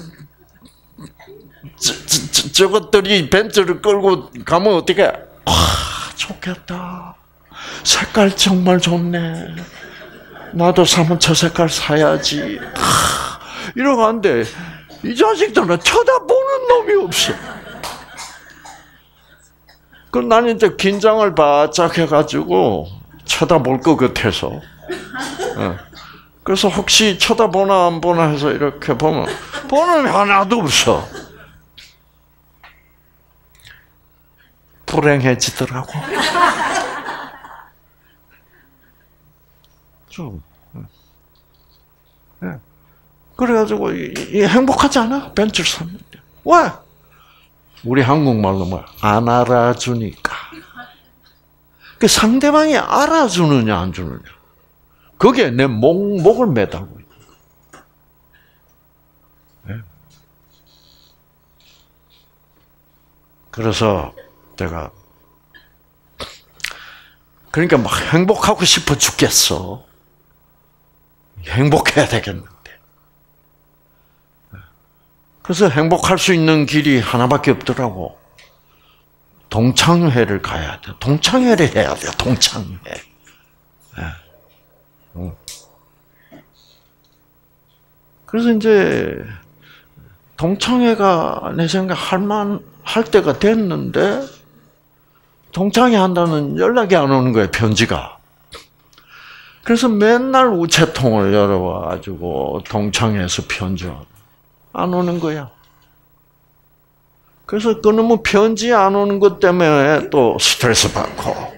[SPEAKER 1] 저, 저, 저것들이 벤츠를 끌고 가면 어떻게, 와, 좋겠다. 색깔 정말 좋네. 나도 사면 저 색깔 사야지. 아, 이러고 하는데, 이 자식들은 쳐다보는 놈이 없어. 그 나는 이제 긴장을 바짝 해가지고 쳐다볼 것 같아서. 그래서 혹시 쳐다보나 안 보나 해서 이렇게 보면, 보는 게 하나도 없어. 불행해지더라고. 좀. 네. 그래가지고, 이, 이 행복하지 않아? 벤츠를 샀는데. 왜? 우리 한국말로 뭐, 안 알아주니까. 그 상대방이 알아주느냐, 안 주느냐. 그게 내 목, 목을 매달고 있는 거야. 네. 그래서 내가, 그러니까 막 행복하고 싶어 죽겠어. 행복해야 되겠는데. 그래서 행복할 수 있는 길이 하나밖에 없더라고. 동창회를 가야 돼. 동창회를 해야 돼. 동창회. 그래서 이제 동창회가 내 생각 할만 할 때가 됐는데 동창회 한다는 연락이 안 오는 거예요. 편지가. 그래서 맨날 우체통을 열어와가지고 동창회에서 편지 안 오는 거야. 그래서 그놈의 편지 안 오는 것 때문에 또 스트레스 받고.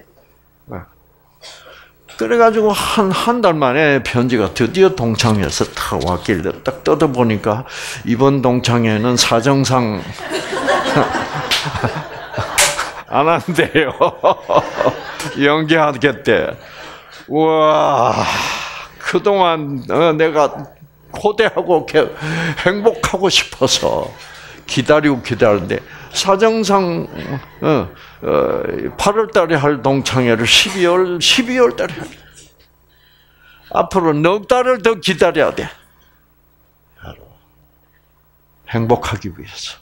[SPEAKER 1] 그래가지고 한, 한 달 만에 편지가 드디어 동창회에서 딱 왔길래 딱 뜯어보니까 이번 동창회는 사정상 안 한대요. 연기하겠대. 우와, 그동안 내가 고대하고 행복하고 싶어서 기다리고 기다렸는데 사정상 팔월 달에 할 동창회를 십이월 십이월 달에 할. 앞으로 넉 달을 더 기다려야 돼. 행복하기 위해서.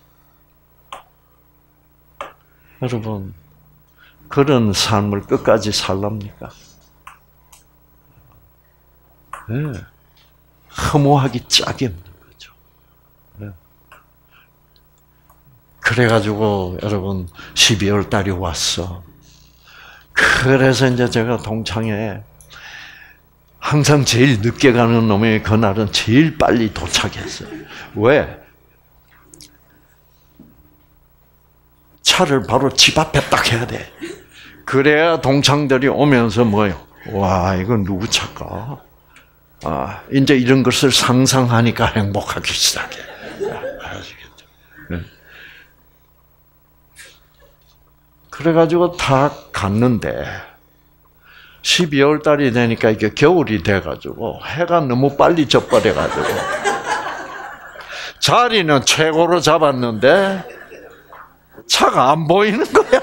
[SPEAKER 1] 여러분, 그런 삶을 끝까지 살랍니까? 네. 허무하기 짝이 없는 거죠. 네. 그래가지고 여러분 십이월 달이 왔어. 그래서 이제 제가 동창회에 항상 제일 늦게 가는 놈이 그날은 제일 빨리 도착했어요. 왜? 차를 바로 집 앞에 딱 해야 돼. 그래야 동창들이 오면서 뭐요? 와, 이건 누구 차가? 아, 이제 이런 것을 상상하니까 행복하기 시작해. 아시겠죠? 네. 그래가지고 다 갔는데 십이월 달이 되니까 이게 겨울이 돼가지고 해가 너무 빨리 져버려가지고 자리는 최고로 잡았는데 차가 안 보이는 거야.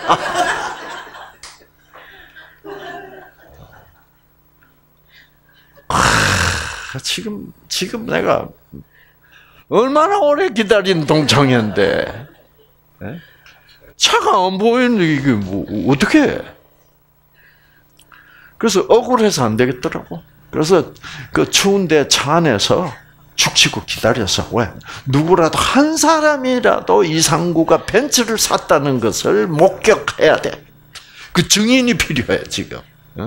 [SPEAKER 1] 아, 지금 지금 내가 얼마나 오래 기다린 동창회인데 차가 안 보이는데 이게 뭐 어떻게 해? 그래서 억울해서 안 되겠더라고. 그래서 그 추운데 차 안에서 죽치고 기다렸어. 왜? 누구라도 한 사람이라도 이상구가 벤츠를 샀다는 것을 목격해야 돼. 그 증인이 필요해 지금.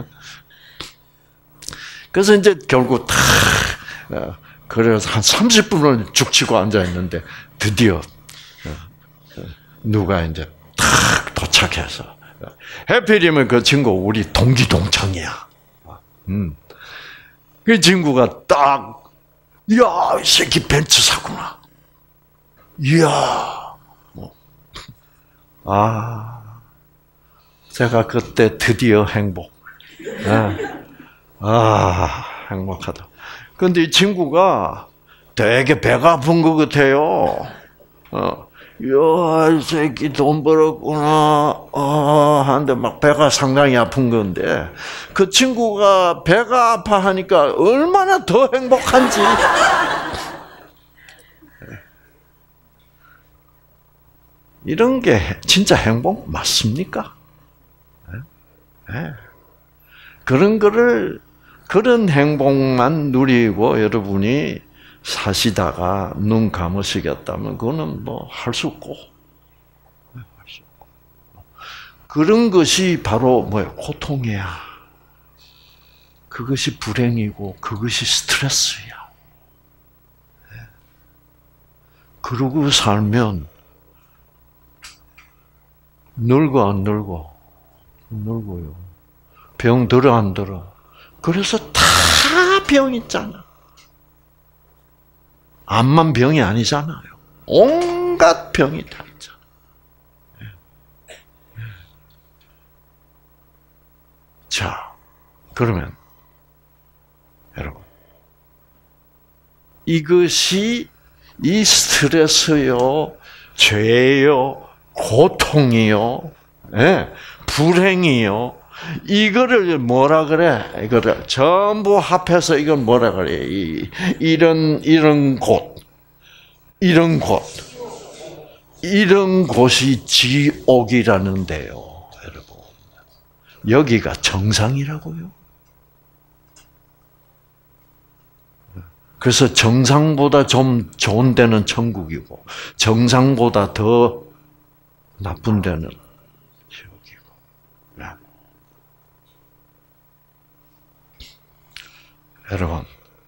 [SPEAKER 1] 그래서 이제 결국 다 그래서 한 삼십 분을 죽치고 앉아 있는데 드디어 누가 이제 탁 도착해서 해필이면 그 친구 우리 동기 동창이야. 음. 그 친구가 딱 야, 이 새끼 벤츠 사구나. 이야. 뭐. 아, 제가 그때 드디어 행복. 아, 아 행복하다. 근데 이 친구가 되게 배가 아픈 것 같아요. 어, 이야, 이 새끼 돈 벌었구나. 어, 하는데 막 배가 상당히 아픈 건데, 그 친구가 배가 아파하니까 얼마나 더 행복한지. 이런 게 진짜 행복 맞습니까? 네. 그런 거를, 그런 행복만 누리고 여러분이 사시다가 눈 감으시겠다면 그거는 뭐 할 수 없고, 할 수 없고. 그런 것이 바로 뭐야? 고통이야. 그것이 불행이고 그것이 스트레스야. 그러고 살면 늙어 안 늙어? 늙어요. 병 들어 안 들어? 그래서 다 병 있잖아. 암만 병이 아니잖아요. 온갖 병이 다 있잖아. 자, 그러면 여러분, 이것이 이 스트레스요, 죄요, 고통이요, 예, 불행이요, 이거를 뭐라 그래? 이거를 전부 합해서 이걸 뭐라 그래? 이, 이런 이런 곳, 이런 곳, 이런 곳이 지옥이라는데요, 여러분. 여기가 정상이라고요? 그래서 정상보다 좀 좋은 데는 천국이고, 정상보다 더 나쁜 데는 지옥이고. 여러분,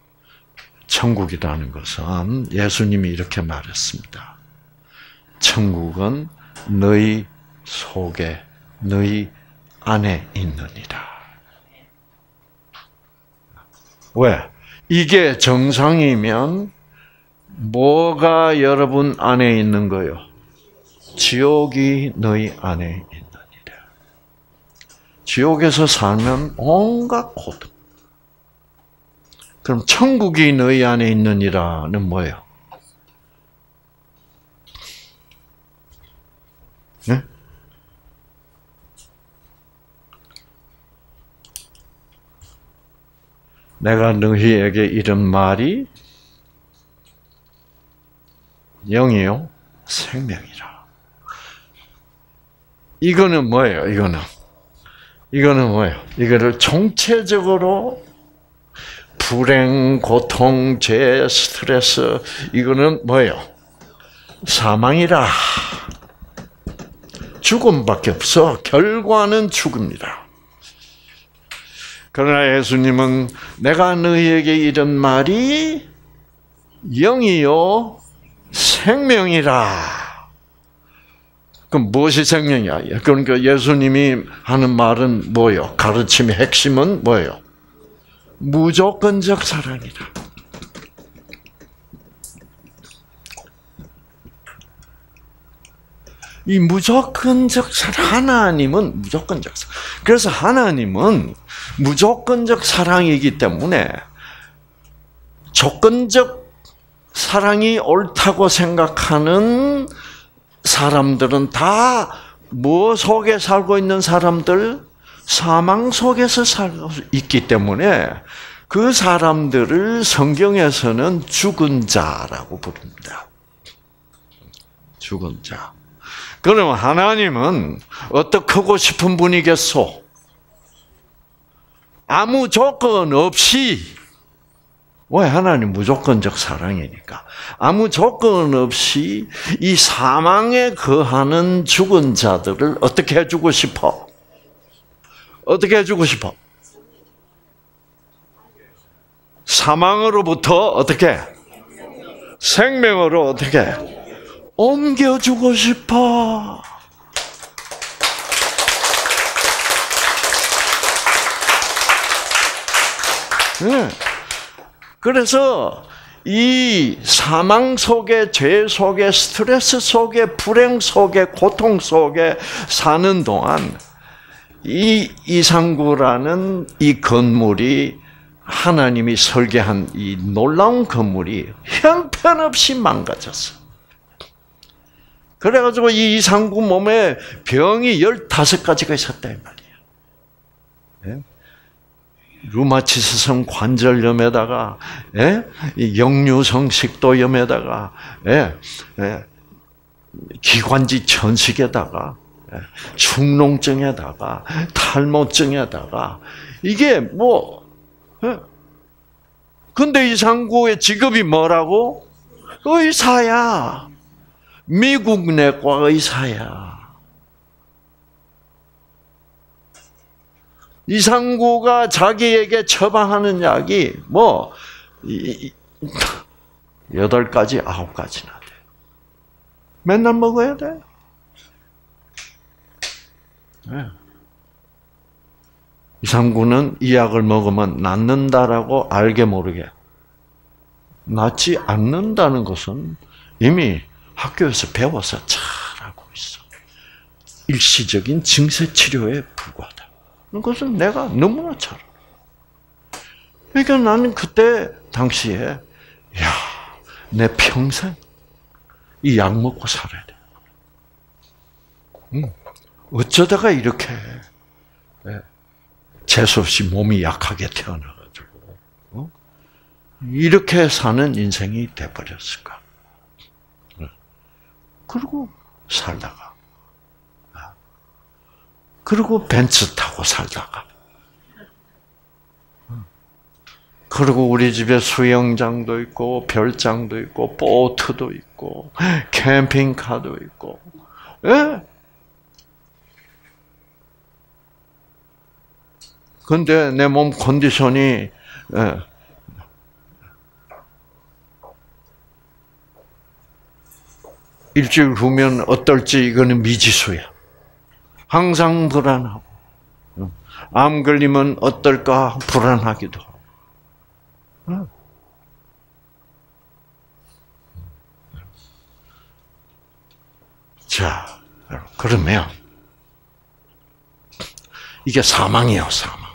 [SPEAKER 1] 천국이라는 것은 예수님이 이렇게 말했습니다. 천국은 너희 속에, 너희 안에 있느니라. 왜? 이게 정상이면 뭐가 여러분 안에 있는 거요? 지옥이 너희 안에 있느니라. 지옥에서 살면 온갖 고통. 그럼 천국이 너희 안에 있느니라는 뭐예요? 네? 내가 너희에게 이런 말이 영이요, 생명이라. 이거는 뭐예요? 이거는 이거는 뭐예요? 이거를 총체적으로 불행, 고통, 죄, 스트레스, 이거는 뭐예요? 사망이라. 죽음밖에 없어. 결과는 죽음이다. 그러나 예수님은 내가 너희에게 이런 말이 영이요, 생명이라. 그럼 무엇이 생명이야? 그러니까 예수님이 하는 말은 뭐예요? 가르침의 핵심은 뭐예요? 무조건적 사랑이다. 이 무조건적 사랑, 하나님은 무조건적 사랑. 그래서 하나님은 무조건적 사랑이기 때문에 조건적 사랑이 옳다고 생각하는 사람들은 다 뭐 속에 살고 있는 사람들? 사망 속에서 살고 있기 때문에 그 사람들을 성경에서는 죽은 자라고 부릅니다. 죽은 자. 그럼 하나님은 어떻게 하고 싶은 분이겠소? 아무 조건 없이, 왜? 하나님 무조건적 사랑이니까. 아무 조건 없이 이 사망에 거하는 죽은 자들을 어떻게 해주고 싶어? 어떻게 해주고 싶어? 사망으로부터 어떻게? 생명으로 어떻게? 옮겨주고 싶어. 네. 그래서 이 사망 속에, 죄 속에, 스트레스 속에, 불행 속에, 고통 속에 사는 동안 이 이상구라는 이 건물이, 하나님이 설계한 이 놀라운 건물이 형편없이 망가졌어. 그래가지고 이 이상구 몸에 병이 열다섯 가지가 있었다 이 말이야. 예? 루마티스성 관절염에다가, 예? 역류성 식도염에다가, 예? 예? 기관지 천식에다가, 예? 축농증에다가, 탈모증에다가, 이게 뭐, 예? 근데 이상구의 직업이 뭐라고? 의사야. 미국 내과 의사야. 이상구가 자기에게 처방하는 약이 뭐 여덟 가지, 아홉 가지나 돼. 맨날 먹어야 돼. 네. 이상구는 이 약을 먹으면 낫는다라고 알게 모르게. 낫지 않는다는 것은 이미 학교에서 배워서 잘 알고 있어. 일시적인 증세 치료에 불과하다. 그것은 내가 너무나 잘 알아. 그러니까 나는 그때 당시에, 야, 내 평생 이 약 먹고 살아야 돼. 응. 어쩌다가 이렇게 재수없이 몸이 약하게 태어나가지고 어? 이렇게 사는 인생이 돼버렸을까? 그리고 살다가, 그리고 벤츠 타고 살다가, 그리고 우리 집에 수영장도 있고, 별장도 있고, 보트도 있고, 캠핑카도 있고, 예? 근데 내 몸 컨디션이, 예. 일주일 후면 어떨지 이거는 미지수야. 항상 불안하고, 암 걸리면 어떨까 불안하기도 하고. 자, 그러면 이게 사망이에요, 사망.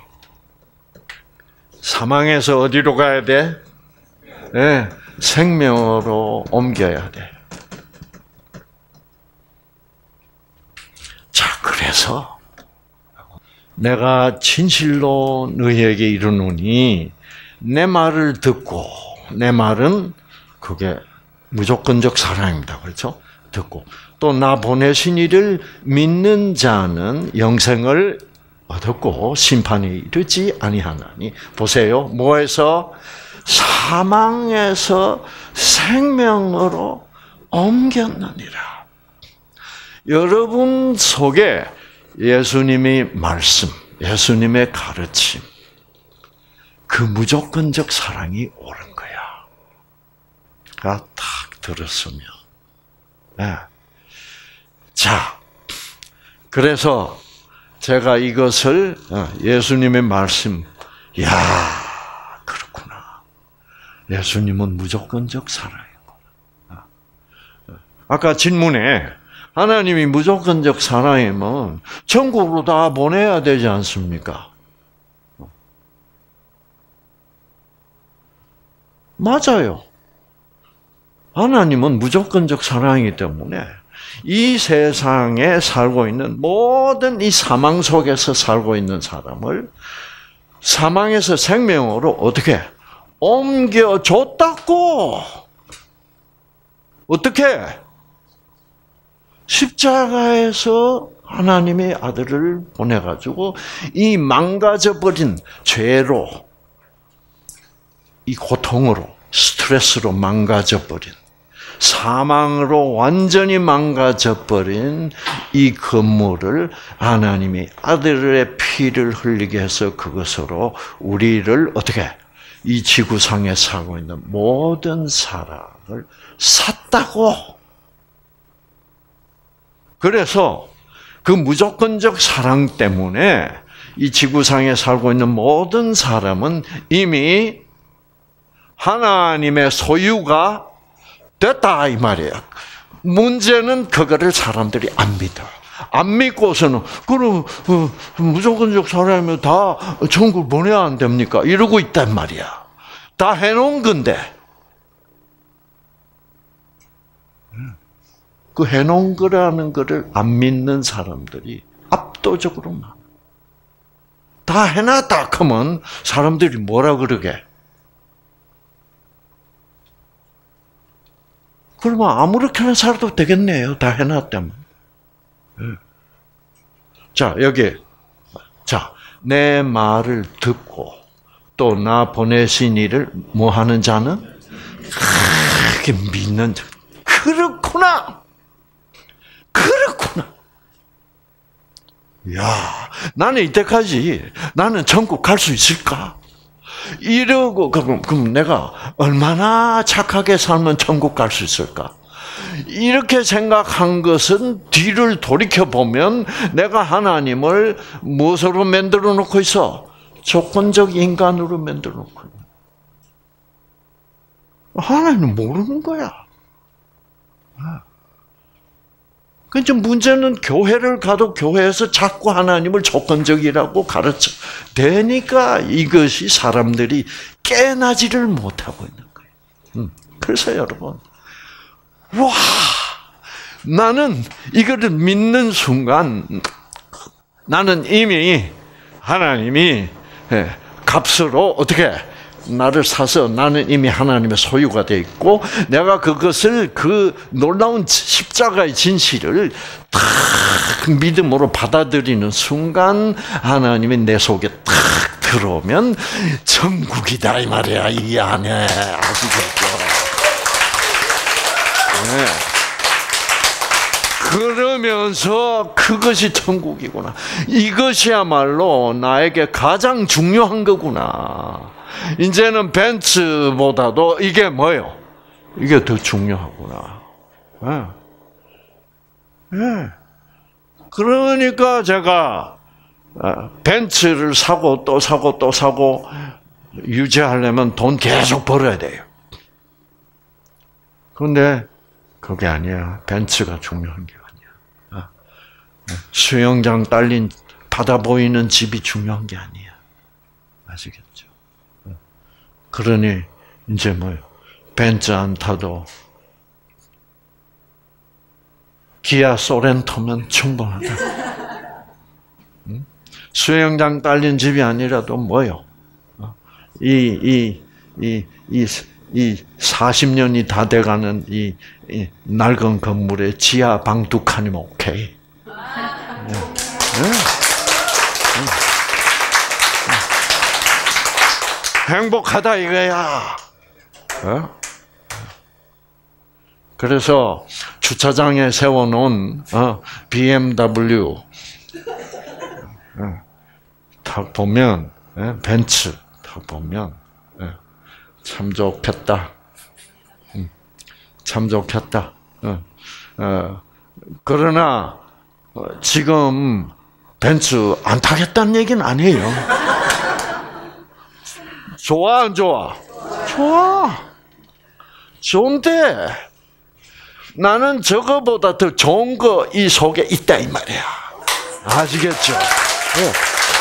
[SPEAKER 1] 사망에서 어디로 가야 돼? 네, 생명으로 옮겨야 돼. 자, 그래서 내가 진실로 너희에게 이르노니 내 말을 듣고, 내 말은 그게 무조건적 사랑입니다. 그렇죠? 듣고 또 나 보내신 이를 믿는 자는 영생을 얻었고 심판에 이르지 아니하나니. 보세요. 뭐에서? 사망에서 생명으로 옮겼느니라. 여러분 속에 예수님의 말씀, 예수님의 가르침, 그 무조건적 사랑이 옳은 거야. 가 딱 들었으면. 네. 자, 그래서 제가 이것을 예수님의 말씀, 야, 그렇구나. 예수님은 무조건적 사랑이구나. 아까 질문에 하나님이 무조건적 사랑이면 천국으로 다 보내야 되지 않습니까? 맞아요. 하나님은 무조건적 사랑이기 때문에 이 세상에 살고 있는 모든 이 사망 속에서 살고 있는 사람을 사망에서 생명으로 어떻게 옮겨줬다고. 어떻게? 십자가에서 하나님의 아들을 보내가지고 이 망가져버린 죄로, 이 고통으로, 스트레스로 망가져버린, 사망으로 완전히 망가져버린 이 건물을 하나님이 아들의 피를 흘리게 해서 그것으로 우리를 어떻게, 이 지구상에 살고 있는 모든 사람을 샀다고. 그래서 그 무조건적 사랑 때문에 이 지구상에 살고 있는 모든 사람은 이미 하나님의 소유가 됐다 이 말이에요. 문제는 그거를 사람들이 안 믿어. 안 믿고서는 그럼 어, 무조건적 사랑이면 다 천국을 보내야 안 됩니까? 이러고 있단 말이야. 다 해놓은 건데 그 해놓은 거라는 거를 안 믿는 사람들이 압도적으로 많아. 다 해놨다 하면 사람들이 뭐라 그러게? 그러면 아무렇게나 살아도 되겠네요. 다 해놨다면. 자, 여기. 자, 내 말을 듣고 또 나 보내신 이를 뭐 하는 자는? 그렇게 믿는 자. 그렇구나! 그렇구나! 야, 나는 이때까지 나는 천국 갈 수 있을까? 이러고 그럼, 그럼 내가 얼마나 착하게 살면 천국 갈 수 있을까? 이렇게 생각한 것은 뒤를 돌이켜 보면 내가 하나님을 무엇으로 만들어 놓고 있어? 조건적 인간으로 만들어 놓고 있는. 하나님은 모르는 거야. 그러니까 문제는 교회를 가도 교회에서 자꾸 하나님을 조건적이라고 가르쳐. 되니까 이것이 사람들이 깨나지를 못하고 있는 거예요. 그래서 여러분, 와, 나는 이거를 믿는 순간 나는 이미 하나님이 값으로 어떻게 나를 사서 나는 이미 하나님의 소유가 돼 있고 내가 그것을 그 놀라운 십자가의 진실을 탁 믿음으로 받아들이는 순간 하나님이 내 속에 탁 들어오면 천국이다 이 말이야. 이 안에 아시겠죠? 네. 그러면서 그것이 천국이구나. 이것이야말로 나에게 가장 중요한 거구나. 이제는 벤츠보다도 이게 뭐예요? 이게 더 중요하구나. 네. 네. 그러니까 제가 벤츠를 사고 또 사고 또 사고 유지하려면 돈 계속 벌어야 돼요. 그런데 그게 아니야. 벤츠가 중요한 게 아니야. 수영장 딸린 바다 보이는 집이 중요한 게 아니야. 아시겠죠? 그러니 이제 뭐요? 벤츠 안 타도 기아 소렌토면 충분하다. 수영장 딸린 집이 아니라도 뭐요? 이 이 이 이 이 사십 년이 다 돼가는 이, 이 낡은 건물에 지하 방 두 칸이면 오케이. 네. 네. 행복하다 이거야. 어? 그래서 주차장에 세워놓은 어, 비엠더블유 어, 딱 보면 어, 벤츠 딱 보면 어, 참 좋겠다. 음, 참 좋겠다. 어, 어, 그러나 어, 지금 벤츠 안 타겠다는 얘기는 아니에요. 좋아 안 좋아? 좋아. 좋은데 나는 저거보다 더 좋은 거 이 속에 있다 이 말이야. 아시겠죠? 네.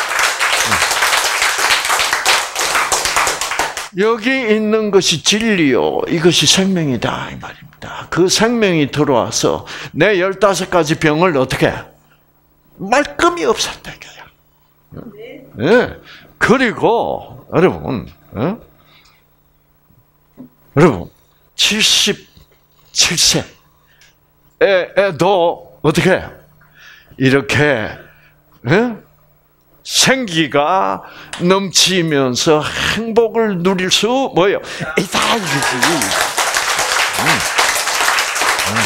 [SPEAKER 1] 여기 있는 것이 진리요, 이것이 생명이다 이 말입니다. 그 생명이 들어와서 내 열다섯 가지 병을 어떻게 말끔히 없앴다 이거야. 네. 그리고 여러분, 어? 여러분 칠십칠 세에도 어떻게 이렇게 어? 생기가 넘치면서 행복을 누릴 수 뭐예요? 있다 이거지. 음. 음.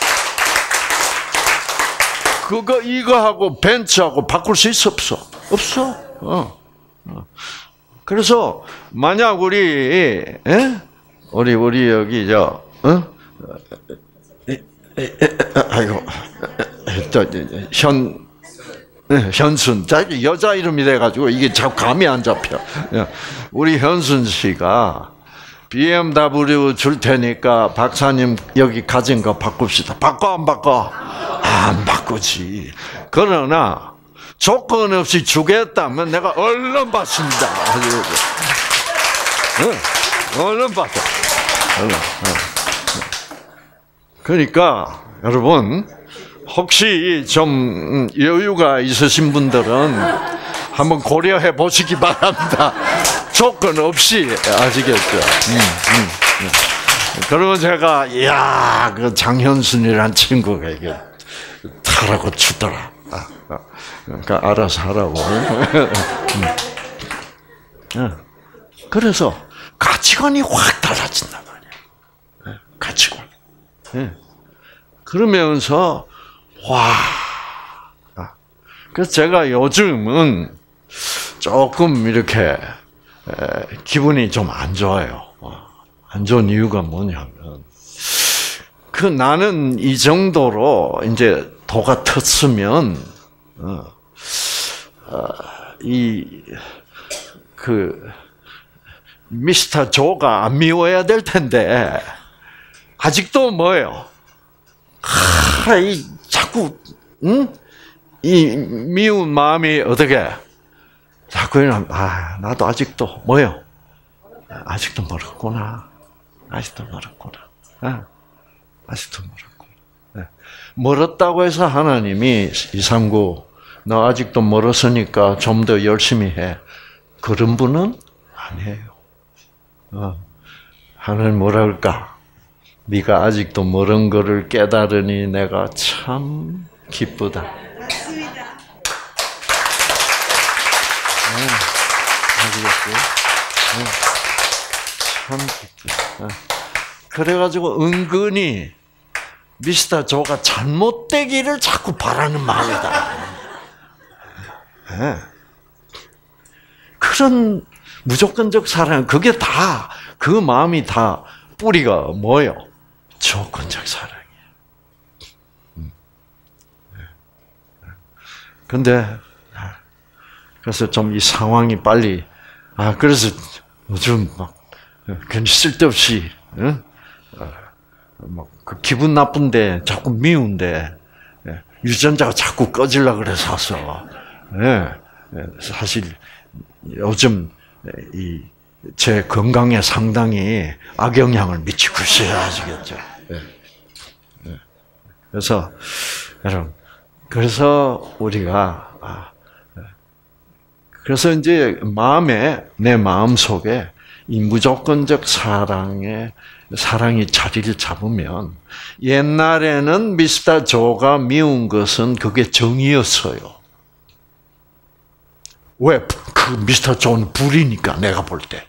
[SPEAKER 1] 그거 이거하고 벤츠하고 바꿀 수 있어 없어? 없어. 어. 어. 그래서 만약 우리 에? 우리 우리 여기 저 어? 에, 에, 에, 아이고 현 현순, 여자 이름이 돼가지고 이게 자꾸 감이 안 잡혀. 우리 현순 씨가 비엠더블유 줄 테니까 박사님 여기 가진 거 바꿉시다. 바꿔 안 바꿔? 안 바꾸지. 그러나 조건 없이 주겠다면 내가 얼른 받습니다. 얼른 받아. 얼른. 그러니까 여러분. 혹시 좀 여유가 있으신 분들은 한번 고려해 보시기 바랍니다. 조건 없이. 아시겠죠? 음, 음, 음. 그러면 제가 이야 그 장현순이란 친구가 이게 타라고 주더라. 아, 아. 그러니까 알아서 하라고. 음. 그래서 가치관이 확 달라진단 말이에요. 가치관. 그러면서 와. 그래서 제가 요즘은 조금 이렇게 기분이 좀 안 좋아요. 안 좋은 이유가 뭐냐면, 그 나는 이 정도로 이제 도가 텄으면, 어, 어, 이, 그, 미스터 조가 안 미워야 될 텐데, 아직도 뭐예요? 하, 이, 자꾸, 응? 이 미운 마음이 어떻게, 자꾸, 아, 나도 아직도, 뭐예요? 아직도 멀었구나. 아직도 멀었구나. 아, 아직도 멀었구나. 네. 멀었다고 해서 하나님이, 이삼구, 너 아직도 멀었으니까 좀 더 열심히 해. 그런 분은 아니에요. 어. 하나님 뭐라 그럴까? 네가 아직도 멀은 것을 깨달으니 내가 참 기쁘다.
[SPEAKER 2] 맞습니다.
[SPEAKER 1] 네, 아시겠어요? 네, 참 기쁘다. 네. 그래가지고 은근히 미스터 조가 잘못되기를 자꾸 바라는 마음이다. 네. 그런 무조건적 사랑, 그게 다, 그 마음이 다 뿌리가 뭐예요? 조건적 사랑이에요. 근데, 그래서 좀 이 상황이 빨리, 아, 그래서 요즘 막, 괜히 쓸데없이, 응? 막, 그 기분 나쁜데, 자꾸 미운데, 유전자가 자꾸 꺼질라 그래, 사서. 사실, 요즘, 이, 제 건강에 상당히 악영향을 미치고 있어요. 아시겠죠? 그래서, 여러분, 그래서 우리가, 그래서 이제 마음에, 내 마음 속에 이 무조건적 사랑의, 사랑이 자리를 잡으면, 옛날에는 미스터 조가 미운 것은 그게 정이었어요. 왜? 그 미스터 조는 불이니까, 내가 볼 때.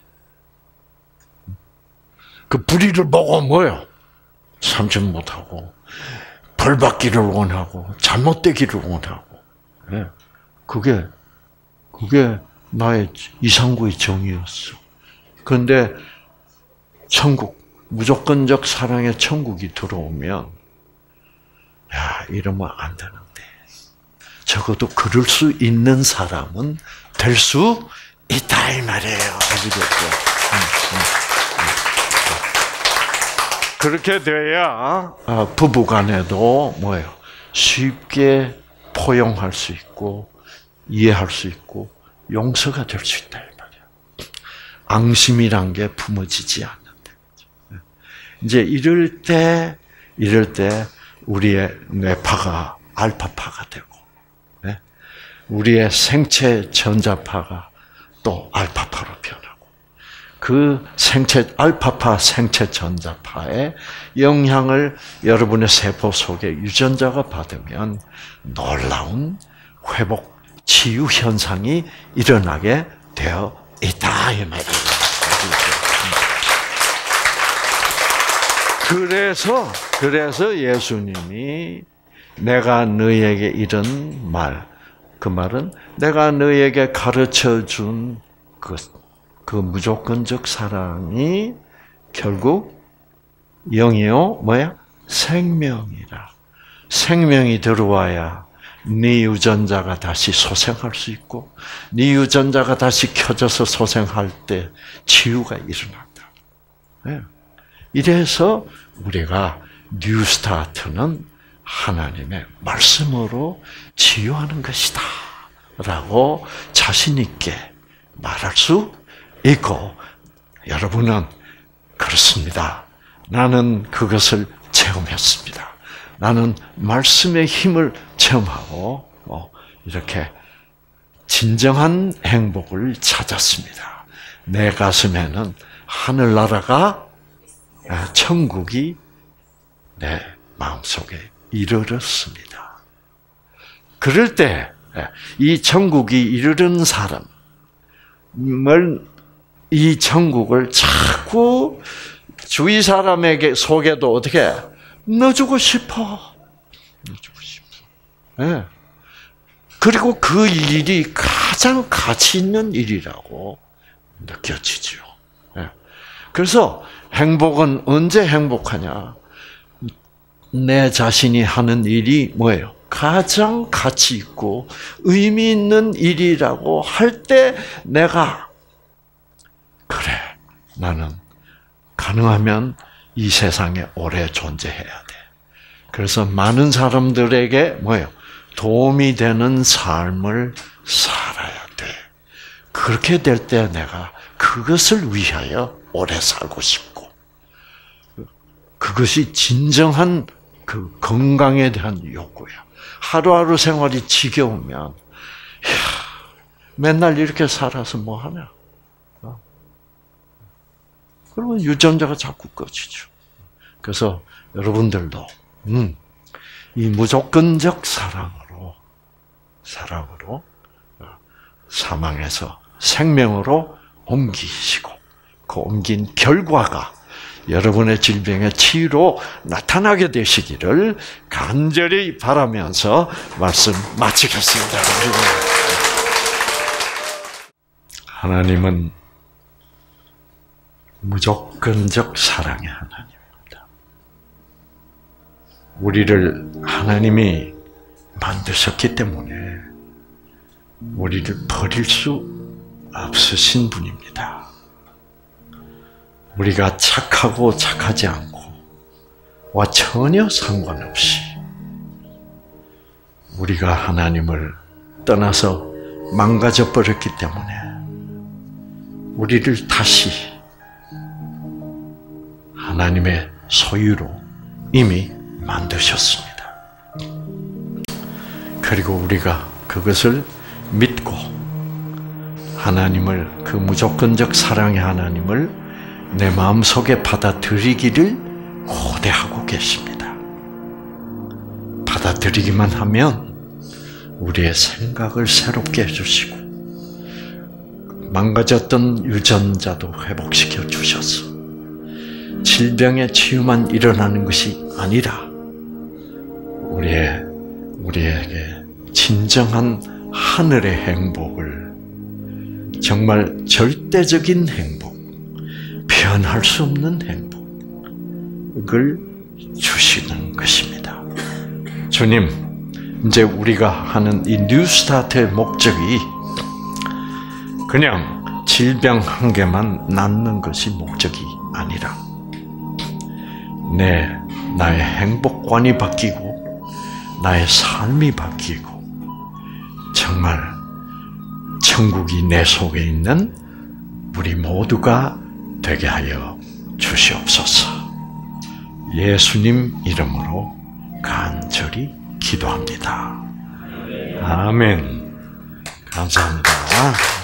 [SPEAKER 1] 그 불의를 보고 뭐예요? 삼천 못하고, 벌 받기를 원하고, 잘못되기를 원하고. 그게, 그게 나의 이상구의 정이었어. 그런데 천국, 무조건적 사랑의 천국이 들어오면, 야, 이러면 안 되는데. 적어도 그럴 수 있는 사람은 될 수 있다, 이 말이에요. 아시겠죠? 음, 음, 음. 그렇게 돼야 부부간에도 뭐예요? 쉽게 포용할 수 있고 이해할 수 있고 용서가 될 수 있다 이 말이야. 앙심이란 게 품어지지 않는다. 이제 이럴 때 이럴 때 우리의 뇌파가 알파파가 되고, 우리의 생체 전자파가 또 알파파로 변하고, 그 생체 알파파 생체 전자파의 영향을 여러분의 세포 속에 유전자가 받으면 놀라운 회복 치유 현상이 일어나게 되어 있다 이 말이에요. 그래서 그래서 예수님이 내가 너희에게 이런 말, 그 말은 내가 너희에게 가르쳐 준 그, 그 무조건적 사랑이 결국 영이요 뭐야? 생명이라. 생명이 들어와야 네 유전자가 다시 소생할 수 있고, 네 유전자가 다시 켜져서 소생할 때 치유가 일어난다. 네. 이래서 우리가 뉴스타트는 하나님의 말씀으로 치유하는 것이다 라고 자신 있게 말할 수 있고, 여러분은 그렇습니다. 나는 그것을 체험했습니다. 나는 말씀의 힘을 체험하고 이렇게 진정한 행복을 찾았습니다. 내 가슴에는 하늘나라가, 천국이 내 마음속에 이르렀습니다. 그럴 때 이 천국이 이르른 사람을, 이 천국을 자꾸 주위 사람에게 속에도 어떻게 넣어주고 싶어. 넣어주고 싶어. 네. 그리고 그 일이 가장 가치 있는 일이라고 느껴지죠. 네. 그래서 행복은 언제 행복하냐? 내 자신이 하는 일이 뭐예요? 가장 가치 있고 의미 있는 일이라고 할 때 내가 그래, 나는 가능하면 이 세상에 오래 존재해야 돼. 그래서 많은 사람들에게 뭐예요? 도움이 되는 삶을 살아야 돼. 그렇게 될 때 내가 그것을 위하여 오래 살고 싶고, 그것이 진정한 그 건강에 대한 욕구야. 하루하루 생활이 지겨우면, 이야, 맨날 이렇게 살아서 뭐 하냐? 그러면 유전자가 자꾸 꺼지죠. 그래서 여러분들도 음, 이 무조건적 사랑으로, 사랑으로 사망에서 생명으로 옮기시고, 그 옮긴 결과가 여러분의 질병의 치유로 나타나게 되시기를 간절히 바라면서 말씀 마치겠습니다. 하나님은 무조건적 사랑의 하나님입니다. 우리를 하나님이 만드셨기 때문에 우리를 버릴 수 없으신 분입니다. 우리가 착하고 착하지 않고 와 전혀 상관없이 우리가 하나님을 떠나서 망가져 버렸기 때문에 우리를 다시 하나님의 소유로 이미 만드셨습니다. 그리고 우리가 그것을 믿고 하나님을, 그 무조건적 사랑의 하나님을 내 마음속에 받아들이기를 고대하고 계십니다. 받아들이기만 하면 우리의 생각을 새롭게 해주시고 망가졌던 유전자도 회복시켜 주셔서 질병의 치유만 일어나는 것이 아니라 우리의, 우리에게 진정한 하늘의 행복을, 정말 절대적인 행복, 변할 수 없는 행복을 주시는 것입니다. 주님, 이제 우리가 하는 이 뉴스타트의 목적이 그냥 질병 한 개만 낫는 것이 목적이 아니라 내 나의 행복관이 바뀌고 나의 삶이 바뀌고 정말 천국이 내 속에 있는 우리 모두가 되게 하여 주시옵소서. 예수님 이름으로 간절히 기도합니다. 아멘. 감사합니다.